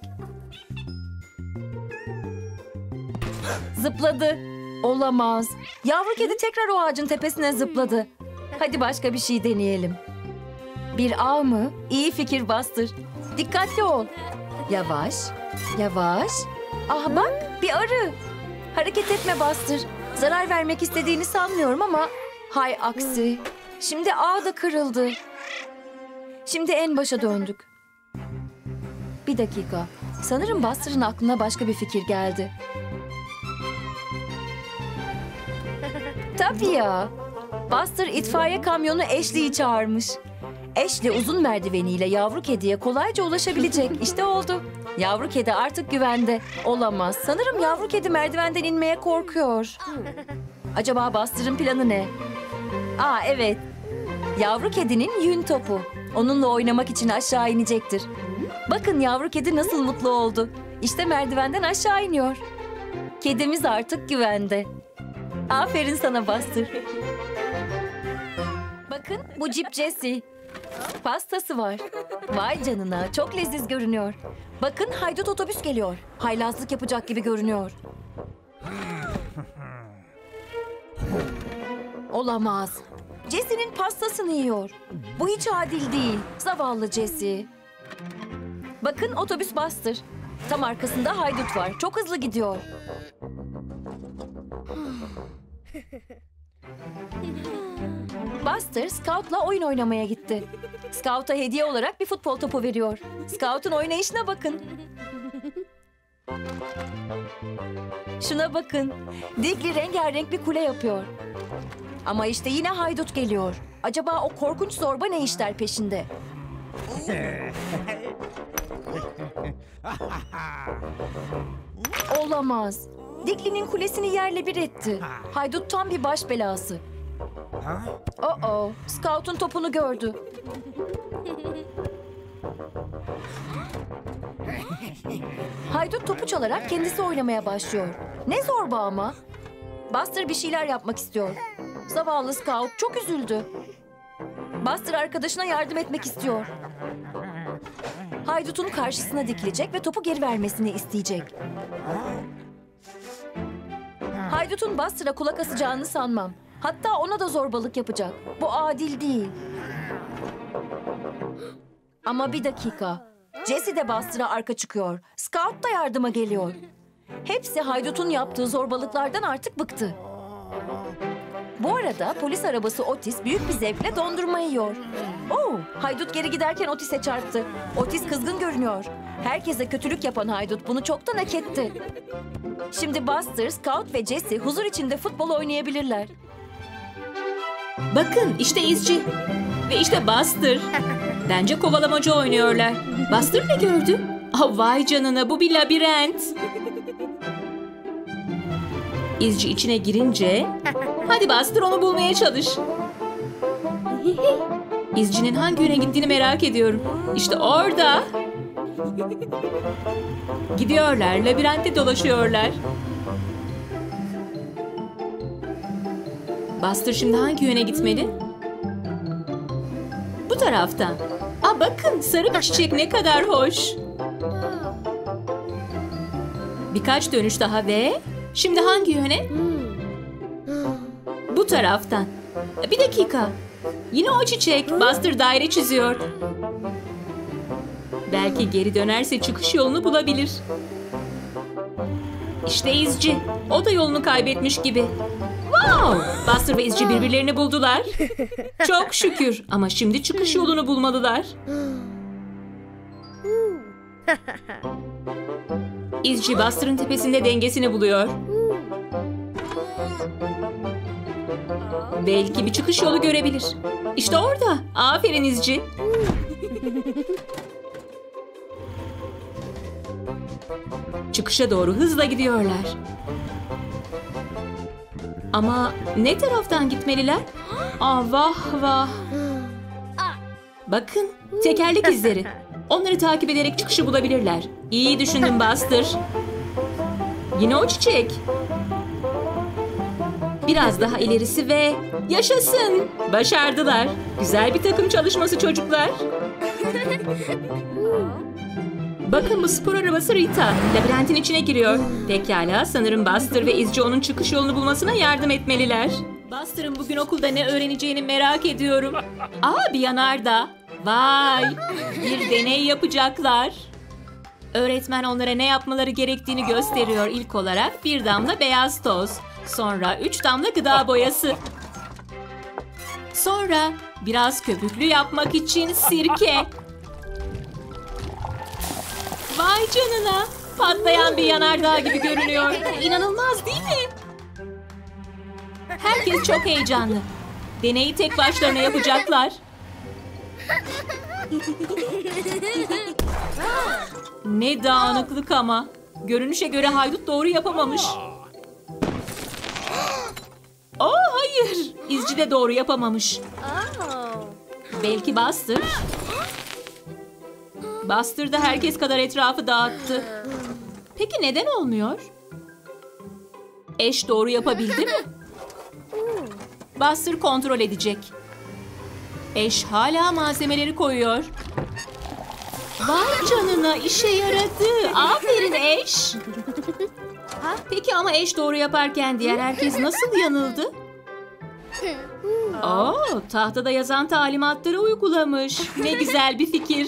Zıpladı. Olamaz. Yavru kedi tekrar o ağacın tepesine zıpladı. Hadi başka bir şey deneyelim. Bir ağ mı? İyi fikir Buster. Dikkatli ol. Yavaş, yavaş. Ah bak, bir arı. Hareket etme Buster. Zarar vermek istediğini sanmıyorum ama... Hay aksi. Şimdi ağ da kırıldı. Şimdi en başa döndük. Bir dakika. Sanırım Buster'ın aklına başka bir fikir geldi. Tabii ya. Buster itfaiye kamyonu Ashley'i çağırmış. Ashley uzun merdiveniyle yavru kediye kolayca ulaşabilecek. İşte oldu. Yavru kedi artık güvende. Olamaz. Sanırım yavru kedi merdivenden inmeye korkuyor. Acaba Buster'ın planı ne? Aa evet. Yavru kedinin yün topu. Onunla oynamak için aşağı inecektir. Bakın yavru kedi nasıl mutlu oldu. İşte merdivenden aşağı iniyor. Kedimiz artık güvende. Aferin sana Buster. Bakın bu Cip Jessie. Pastası var. Vay canına, çok leziz görünüyor. Bakın haydut otobüs geliyor. Haylazlık yapacak gibi görünüyor. Olamaz. Jessie'nin pastasını yiyor. Bu hiç adil değil. Zavallı Jessie. Bakın otobüs Buster. Tam arkasında haydut var. Çok hızlı gidiyor. Buster, Scout'la oyun oynamaya gitti. Scout'a hediye olarak bir futbol topu veriyor. Scout'un oynayışına bakın. Şuna bakın. Dickly rengarenk bir kule yapıyor. Ama işte yine haydut geliyor. Acaba o korkunç zorba ne işler peşinde? Olamaz. Dickly'nin kulesini yerle bir etti. Haydut tam bir baş belası. Oh-oh. Scout'un topunu gördü. Haydut topu çalarak kendisi oynamaya başlıyor. Ne zorba ama. Buster bir şeyler yapmak istiyor. Zavallı Scout çok üzüldü. Buster arkadaşına yardım etmek istiyor. Haydut'un karşısına dikilecek ve topu geri vermesini isteyecek. Haydut'un Buster'a kulak asacağını sanmam. Hatta ona da zorbalık yapacak. Bu adil değil. Ama bir dakika. Jessie de Buster'a arka çıkıyor. Scout da yardıma geliyor. Hepsi haydutun yaptığı zorbalıklardan artık bıktı. Bu arada polis arabası Otis büyük bir zevkle dondurma yiyor. Oo, haydut geri giderken Otis'e çarptı. Otis kızgın görünüyor. Herkese kötülük yapan haydut bunu çoktan hak etti. Şimdi Buster, Scout ve Jessie huzur içinde futbol oynayabilirler. Bakın işte izci. Ve işte Buster. Bence kovalamaca oynuyorlar. Buster ne gördü? Ah, vay canına, bu bir labirent. İzci içine girince... Hadi Buster, onu bulmaya çalış. İzcinin hangi yöne gittiğini merak ediyorum. İşte orada. Gidiyorlar, labirentte dolaşıyorlar. Buster şimdi hangi yöne gitmeli? Bu taraftan. Aa, bakın, sarı bir çiçek ne kadar hoş. Birkaç dönüş daha ve... Şimdi hangi yöne? Bu taraftan. Bir dakika. Yine o çiçek. Buster daire çiziyor. Belki geri dönerse çıkış yolunu bulabilir. İşte izci. O da yolunu kaybetmiş gibi. Wow! Buster ve izci birbirlerini buldular. Çok şükür. Ama şimdi çıkış yolunu bulmalılar. İzci Buster'ın tepesinde dengesini buluyor. Belki bir çıkış yolu görebilir. İşte orada. Aferin izci. Çıkışa doğru hızla gidiyorlar. Ama ne taraftan gitmeliler? Ah, vah vah. Bakın, tekerlek izleri. Onları takip ederek çıkışı bulabilirler. İyi düşündün Buster. Yine o çiçek. Biraz daha ilerisi ve yaşasın. Başardılar. Güzel bir takım çalışması çocuklar. Bakın, bu spor arabası Rita. Labirentin içine giriyor. Pekala, sanırım Buster ve izci onun çıkış yolunu bulmasına yardım etmeliler. Buster'ın bugün okulda ne öğreneceğini merak ediyorum. Aa, bir yanardağ. Vay, bir deney yapacaklar. Öğretmen onlara ne yapmaları gerektiğini gösteriyor. İlk olarak bir damla beyaz toz. Sonra üç damla gıda boyası. Sonra biraz köpüklü yapmak için sirke. Vay canına. Patlayan bir yanardağ gibi görünüyor. İnanılmaz değil mi? Herkes çok heyecanlı. Deneyi tek başlarına yapacaklar. Ne dağınıklık ama. Görünüşe göre haydut doğru yapamamış. Oh, hayır. İzci de doğru yapamamış. Belki Buster. Buster da herkes kadar etrafı dağıttı. Peki neden olmuyor? Eş doğru yapabildi mi? Buster kontrol edecek. Eş hala malzemeleri koyuyor. Vay canına, işe yaradı. Aferin Eş. Peki ama Eş doğru yaparken diğer herkes nasıl yanıldı? Oo, tahtada yazan talimatları uygulamış. Ne güzel bir fikir.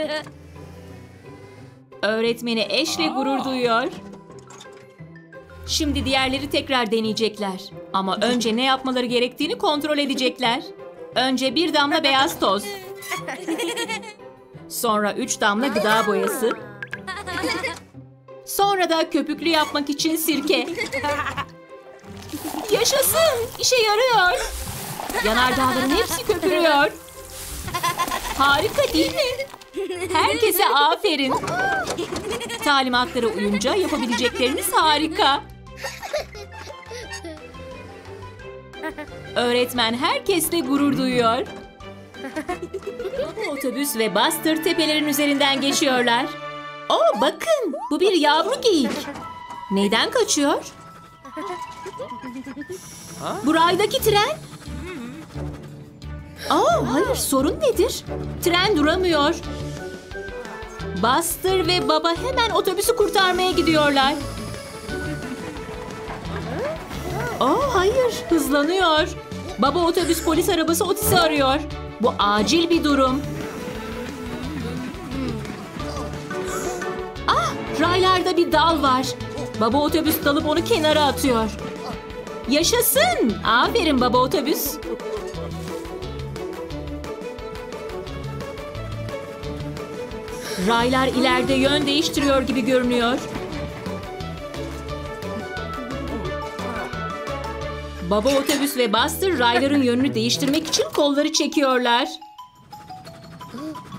Öğretmeni Eş'le gurur duyuyor. Şimdi diğerleri tekrar deneyecekler. Ama önce ne yapmaları gerektiğini kontrol edecekler. Önce bir damla beyaz toz. Sonra üç damla gıda boyası. Sonra da köpüklü yapmak için sirke. Yaşasın! İşe yarıyor. Yanardağların hepsi köpürüyor. Harika değil mi? Herkese aferin. Talimatlara uyunca yapabilecekleriniz harika. Öğretmen herkesle gurur duyuyor. Otobüs ve Buster tepelerin üzerinden geçiyorlar. Oo, bakın, bu bir yavru geyik. Neyden kaçıyor? Bu raydaki tren. Oo, hayır, sorun nedir? Tren duramıyor. Buster ve baba hemen otobüsü kurtarmaya gidiyorlar. Oo, hayır, hızlanıyor. Baba otobüs polis arabası Otis'i arıyor. Bu acil bir durum. Ah, raylarda bir dal var. Baba otobüs dalıp onu kenara atıyor. Yaşasın! Aferin baba otobüs. Raylar ileride yön değiştiriyor gibi görünüyor. Baba otobüs ve Buster rayların yönünü değiştirmek için kolları çekiyorlar.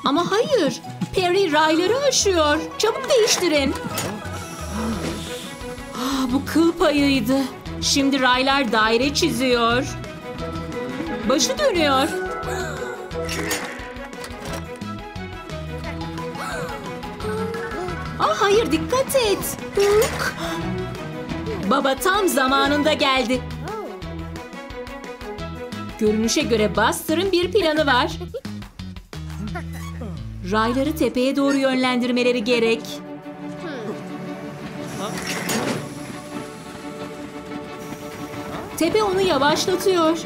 Ama hayır. Perry rayları aşıyor. Çabuk değiştirin. Ah, bu kıl payıydı. Şimdi raylar daire çiziyor. Başı dönüyor. Ah hayır, dikkat et. Huk. Baba tam zamanında geldi. Görünüşe göre Buster'ın bir planı var. Rayları tepeye doğru yönlendirmeleri gerek. Tepe onu yavaşlatıyor.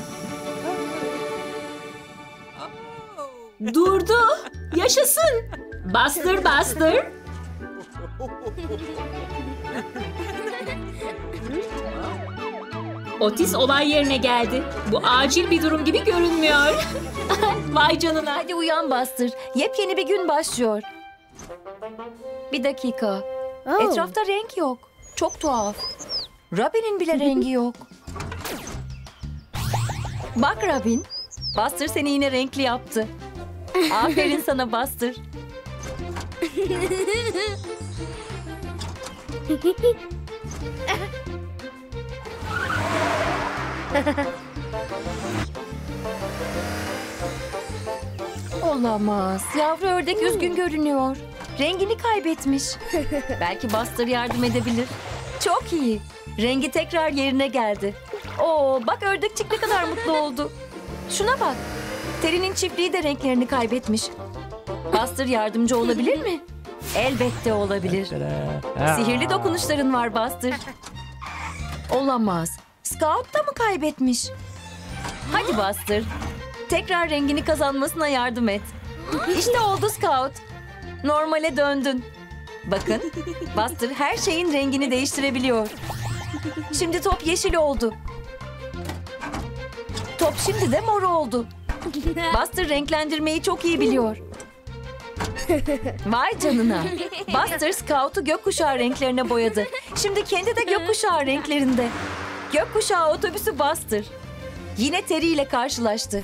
Durdu. Yaşasın. Buster, Buster. Otis olay yerine geldi. Bu acil bir durum gibi görünmüyor. Vay canına. Hadi uyan Buster. Yepyeni bir gün başlıyor. Bir dakika. Etrafta renk yok. Çok tuhaf. Robin'in bile rengi yok. Bak Robin. Buster seni yine renkli yaptı. Aferin sana Buster. Olamaz. Yavru ördek üzgün görünüyor. Rengini kaybetmiş. Belki Buster yardım edebilir. Çok iyi. Rengi tekrar yerine geldi. Oo, bak ördekçik ne kadar mutlu oldu. Şuna bak. Terry'nin çiftliği de renklerini kaybetmiş. Buster yardımcı olabilir mi? Elbette olabilir. Sihirli dokunuşların var Buster. Olamaz. Scout da mı kaybetmiş? Hadi Buster. Tekrar rengini kazanmasına yardım et. İşte oldu Scout. Normale döndün. Bakın, Buster her şeyin rengini değiştirebiliyor. Şimdi top yeşil oldu. Top şimdi de mor oldu. Buster renklendirmeyi çok iyi biliyor. Vay canına. Buster Scout'u gökkuşağı renklerine boyadı. Şimdi kendi de gökkuşağı renklerinde. Gökkuşağı otobüsü Buster. Yine Terry ile karşılaştı.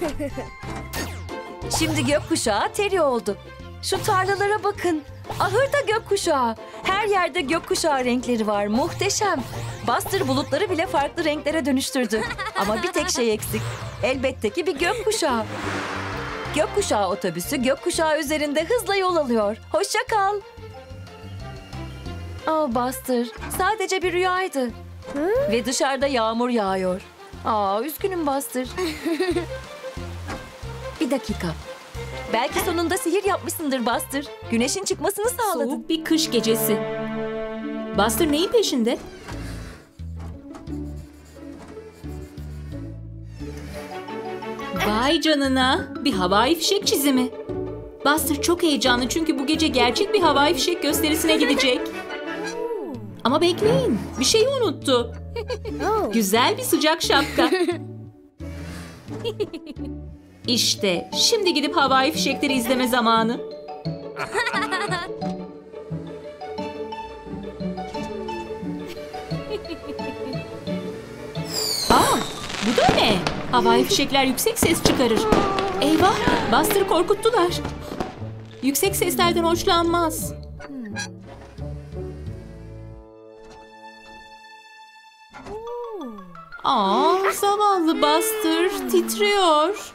Şimdi gökkuşağı Terry oldu. Şu tarlalara bakın. Ahır da gökkuşağı. Her yerde gökkuşağı renkleri var. Muhteşem. Buster bulutları bile farklı renklere dönüştürdü. Ama bir tek şey eksik. Elbette ki bir gökkuşağı. Gökkuşağı otobüsü gökkuşağı üzerinde hızla yol alıyor. Hoşça kal. Oh Buster, sadece bir rüyaydı. Ve dışarıda yağmur yağıyor. Aa, üzgünüm Buster. Bir dakika. Belki sonunda sihir yapmışsındır Buster. Güneşin çıkmasını sağladın. Soğuk bir kış gecesi. Buster neyin peşinde? Vay canına. Bir havai fişek çizimi. Buster çok heyecanlı çünkü bu gece gerçek bir havai fişek gösterisine gidecek. Ama bekleyin. Bir şeyi unuttu. Güzel bir sıcak şapka. İşte şimdi gidip havai fişekleri izleme zamanı. Aa, bu da ne? Havai fişekler yüksek ses çıkarır. Eyvah, Buster'ı korkuttular. Yüksek seslerden hoşlanmaz. Aa, zavallı Buster titriyor.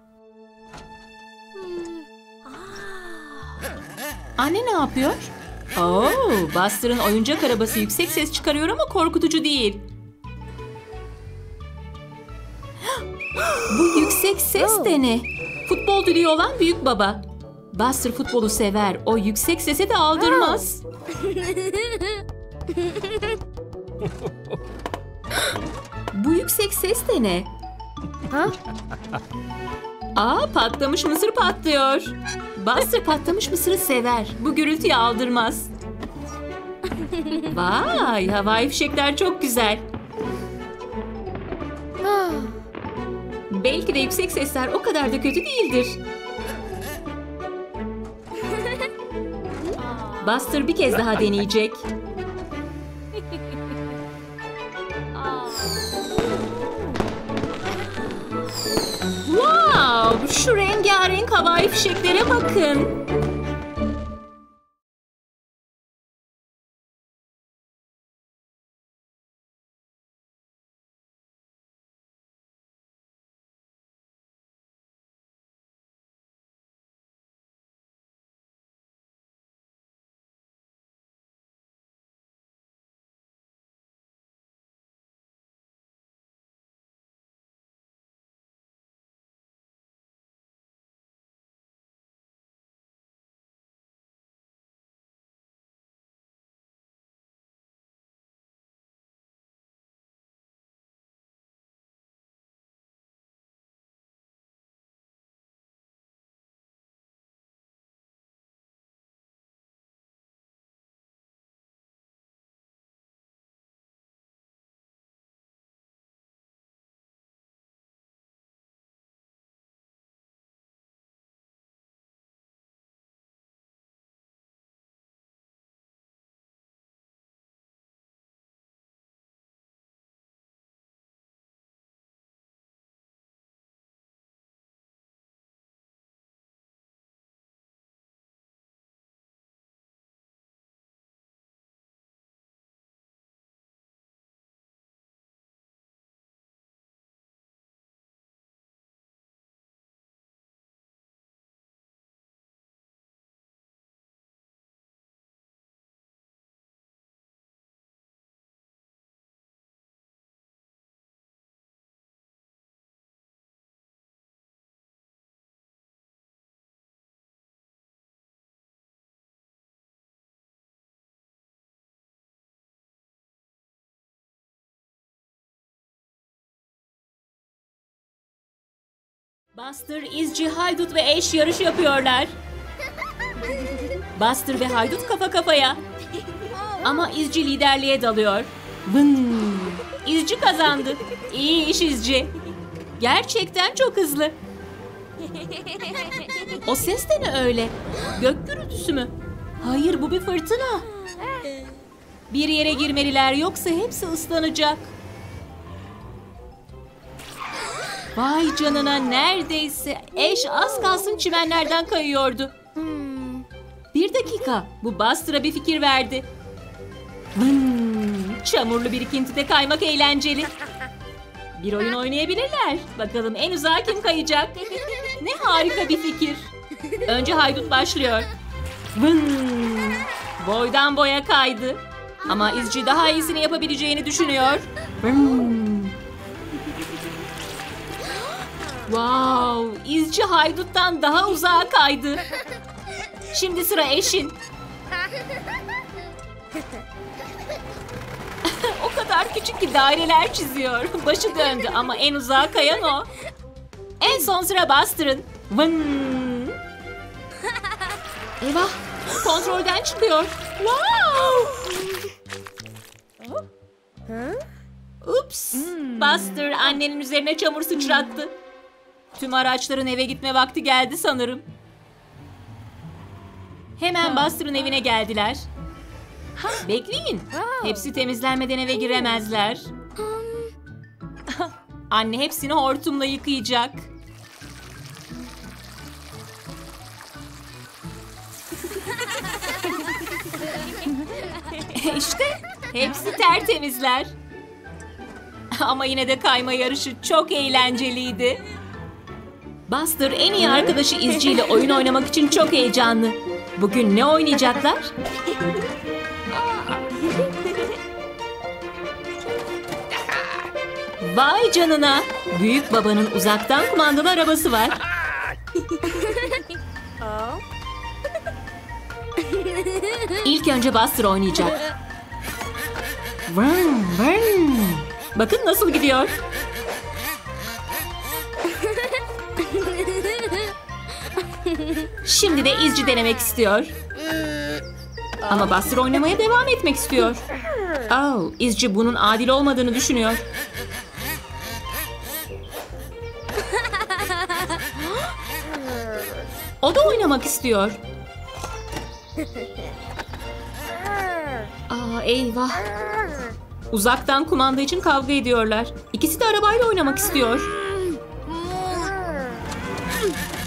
Anne ne yapıyor? Oo, Buster'ın oyuncak arabası yüksek ses çıkarıyor ama korkutucu değil. Bu yüksek ses de ne? Futbol dili olan büyük baba. Buster futbolu sever. O yüksek sese de aldırmaz. Bu yüksek ses de ne? Aa, patlamış mısır patlıyor. Buster patlamış mısırı sever. Bu gürültüyü aldırmaz. Vay, havai fişekler çok güzel. Belki de yüksek sesler o kadar da kötü değildir. Buster bir kez daha deneyecek. Wow, Şu rengarenk havai fişeklere bakın. Buster, İzci, Haydut ve Eş yarış yapıyorlar. Buster ve Haydut kafa kafaya. Ama İzci liderliğe dalıyor. Vın! İzci kazandı. İyi iş İzci. Gerçekten çok hızlı. O ses de ne öyle? Gök gürültüsü mü? Hayır, bu bir fırtına. Bir yere girmeliler, yoksa hepsi ıslanacak. Vay canına, neredeyse Eş az kalsın çimenlerden kayıyordu. Bir dakika, bu Buster'a bir fikir verdi. Hmm, çamurlu birikintide kaymak eğlenceli. Bir oyun oynayabilirler. Bakalım en uzağa kim kayacak? Ne harika bir fikir. Önce Haydut başlıyor. Vın, boydan boya kaydı. Ama İzci daha iyisini yapabileceğini düşünüyor. Vın. Wow, İzci Haydut'tan daha uzağa kaydı. Şimdi sıra Eş'in. O kadar küçük ki daireler çiziyor. Başı döndü ama en uzağa kayan o. En son sıra Buster'ın. Vın. Eyvah, kontrolden çıkıyor. Wow. Ups, Buster annenin üzerine çamur sıçrattı. Tüm araçların eve gitme vakti geldi sanırım. Hemen Buster'ın evine geldiler. Bekleyin. Hepsi temizlenmeden eve giremezler. Anne hepsini hortumla yıkayacak. İşte hepsi tertemizler. Ama yine de kayma yarışı çok eğlenceliydi. Buster en iyi arkadaşı İzci ile oyun oynamak için çok heyecanlı. Bugün ne oynayacaklar? Vay canına! Büyük babanın uzaktan kumandalı arabası var. İlk önce Buster oynayacak. Vroom, vroom. Bakın nasıl gidiyor. Şimdi de İzci denemek istiyor. Ama Buster oynamaya devam etmek istiyor. Oh, İzci bunun adil olmadığını düşünüyor. O da oynamak istiyor. Aa, eyvah. Uzaktan kumanda için kavga ediyorlar. İkisi de arabayla oynamak istiyor.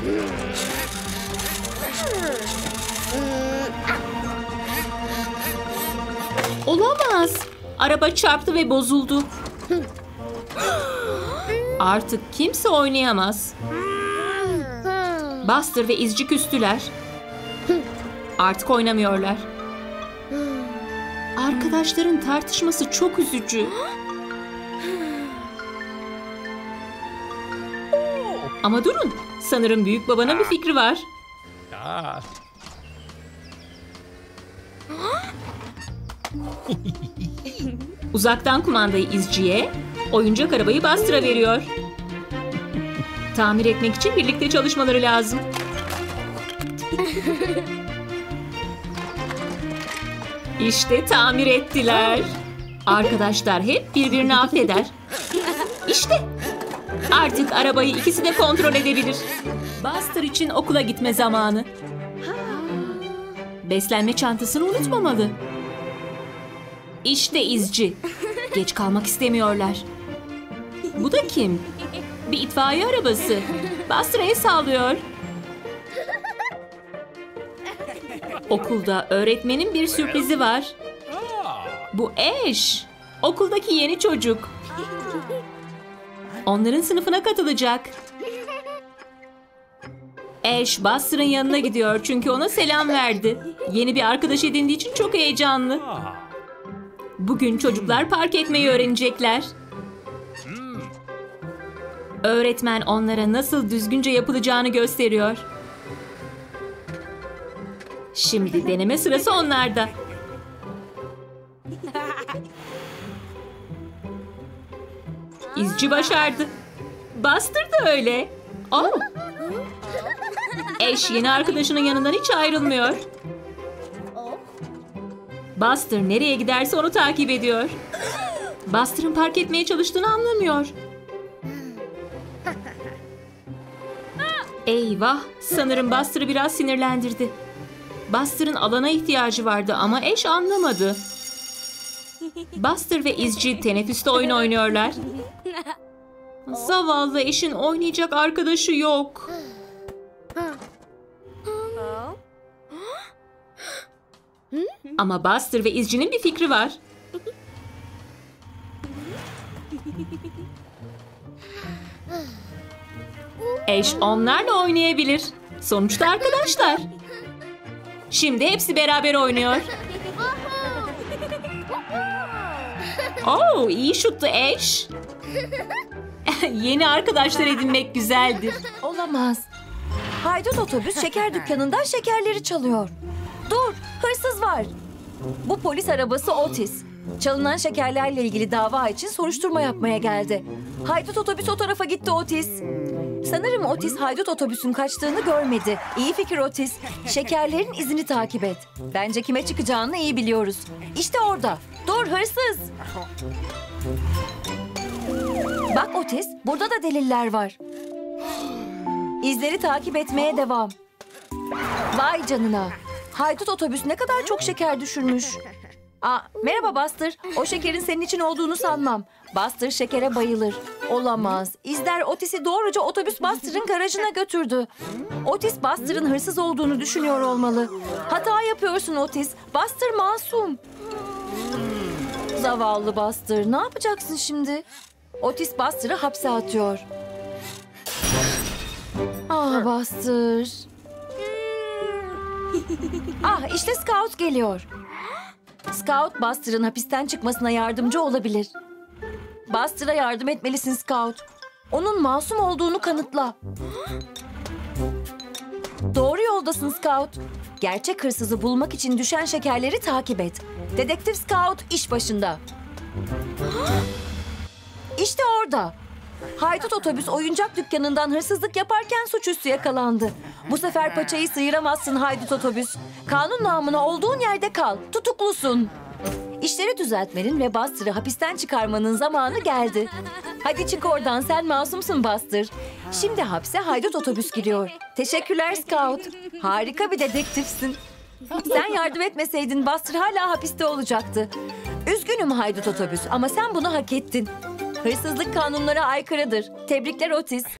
Olamaz. Araba çarptı ve bozuldu. Artık kimse oynayamaz. Buster ve izci küstüler. Artık oynamıyorlar. Arkadaşların tartışması çok üzücü. Ama durun. Sanırım büyük babanın bir fikri var. Uzaktan kumandayı izciye, oyuncak arabayı Buster'a veriyor. Tamir etmek için birlikte çalışmaları lazım. İşte tamir ettiler. Arkadaşlar hep birbirini affeder. İşte artık arabayı ikisi de kontrol edebilir. Buster için okula gitme zamanı. Beslenme çantasını unutmamalı. İşte izci. Geç kalmak istemiyorlar. Bu da kim? Bir itfaiye arabası. Buster'a el sallıyor. Okulda öğretmenin bir sürprizi var. Bu Ash. Okuldaki yeni çocuk. Onların sınıfına katılacak. Ash, Buster'ın yanına gidiyor çünkü ona selam verdi. Yeni bir arkadaş edindiği için çok heyecanlı. Bugün çocuklar park etmeyi öğrenecekler. Öğretmen onlara nasıl düzgünce yapılacağını gösteriyor. Şimdi deneme sırası onlarda. İzci başardı. Buster da öyle. Oh. Ash yeni arkadaşının yanından hiç ayrılmıyor. Buster nereye giderse onu takip ediyor. Buster'ın park etmeye çalıştığını anlamıyor. Eyvah! Sanırım Buster'ı biraz sinirlendirdi. Buster'ın alana ihtiyacı vardı ama Ash anlamadı. Buster ve izci teneffüste oyun oynuyorlar. Zavallı Ash'in oynayacak arkadaşı yok. Ama Buster ve izcinin bir fikri var. Ash onlarla oynayabilir. Sonuçta arkadaşlar. Şimdi hepsi beraber oynuyor. Oh, iyi şuttu Ash. Yeni arkadaşlar edinmek güzeldir. Olamaz. Haydut otobüs şeker dükkanından şekerleri çalıyor. Dur, hırsız var. Bu polis arabası Otis. Çalınan şekerlerle ilgili dava için soruşturma yapmaya geldi. Haydut otobüs o tarafa gitti Otis. Sanırım Otis haydut otobüsün kaçtığını görmedi. İyi fikir Otis. Şekerlerin izini takip et. Bence kime çıkacağını iyi biliyoruz. İşte orada. Dur hırsız. Bak Otis, burada da deliller var. İzleri takip etmeye devam. Vay canına. Haydut otobüs ne kadar çok şeker düşürmüş. Aa, merhaba Buster. O şekerin senin için olduğunu sanmam. Buster şekere bayılır. Olamaz. İzler Otis'i doğruca otobüs Buster'ın garajına götürdü. Otis Buster'ın hırsız olduğunu düşünüyor olmalı. Hata yapıyorsun Otis. Buster masum. Zavallı Buster. Ne yapacaksın şimdi? Otis Buster'ı hapse atıyor. Ah Buster. Ah işte Scout geliyor. Scout Buster'ın hapisten çıkmasına yardımcı olabilir. Buster'a yardım etmelisin Scout. Onun masum olduğunu kanıtla. Doğru yoldasın Scout. Gerçek hırsızı bulmak için düşen şekerleri takip et. Dedektif Scout iş başında. İşte orada. Haydut otobüs oyuncak dükkanından hırsızlık yaparken suçüstü yakalandı. Bu sefer paçayı sıyıramazsın haydut otobüs. Kanun namına olduğun yerde kal. Tutuklusun. İşleri düzeltmenin ve Buster'ı hapisten çıkarmanın zamanı geldi. Hadi çık oradan, sen masumsun Buster. Şimdi hapse haydut otobüs giriyor. Teşekkürler Scout. Harika bir dedektifsin. Sen yardım etmeseydin Buster hala hapiste olacaktı. Üzgünüm haydut otobüs ama sen bunu hak ettin. Hırsızlık kanunlara aykırıdır. Tebrikler Otis.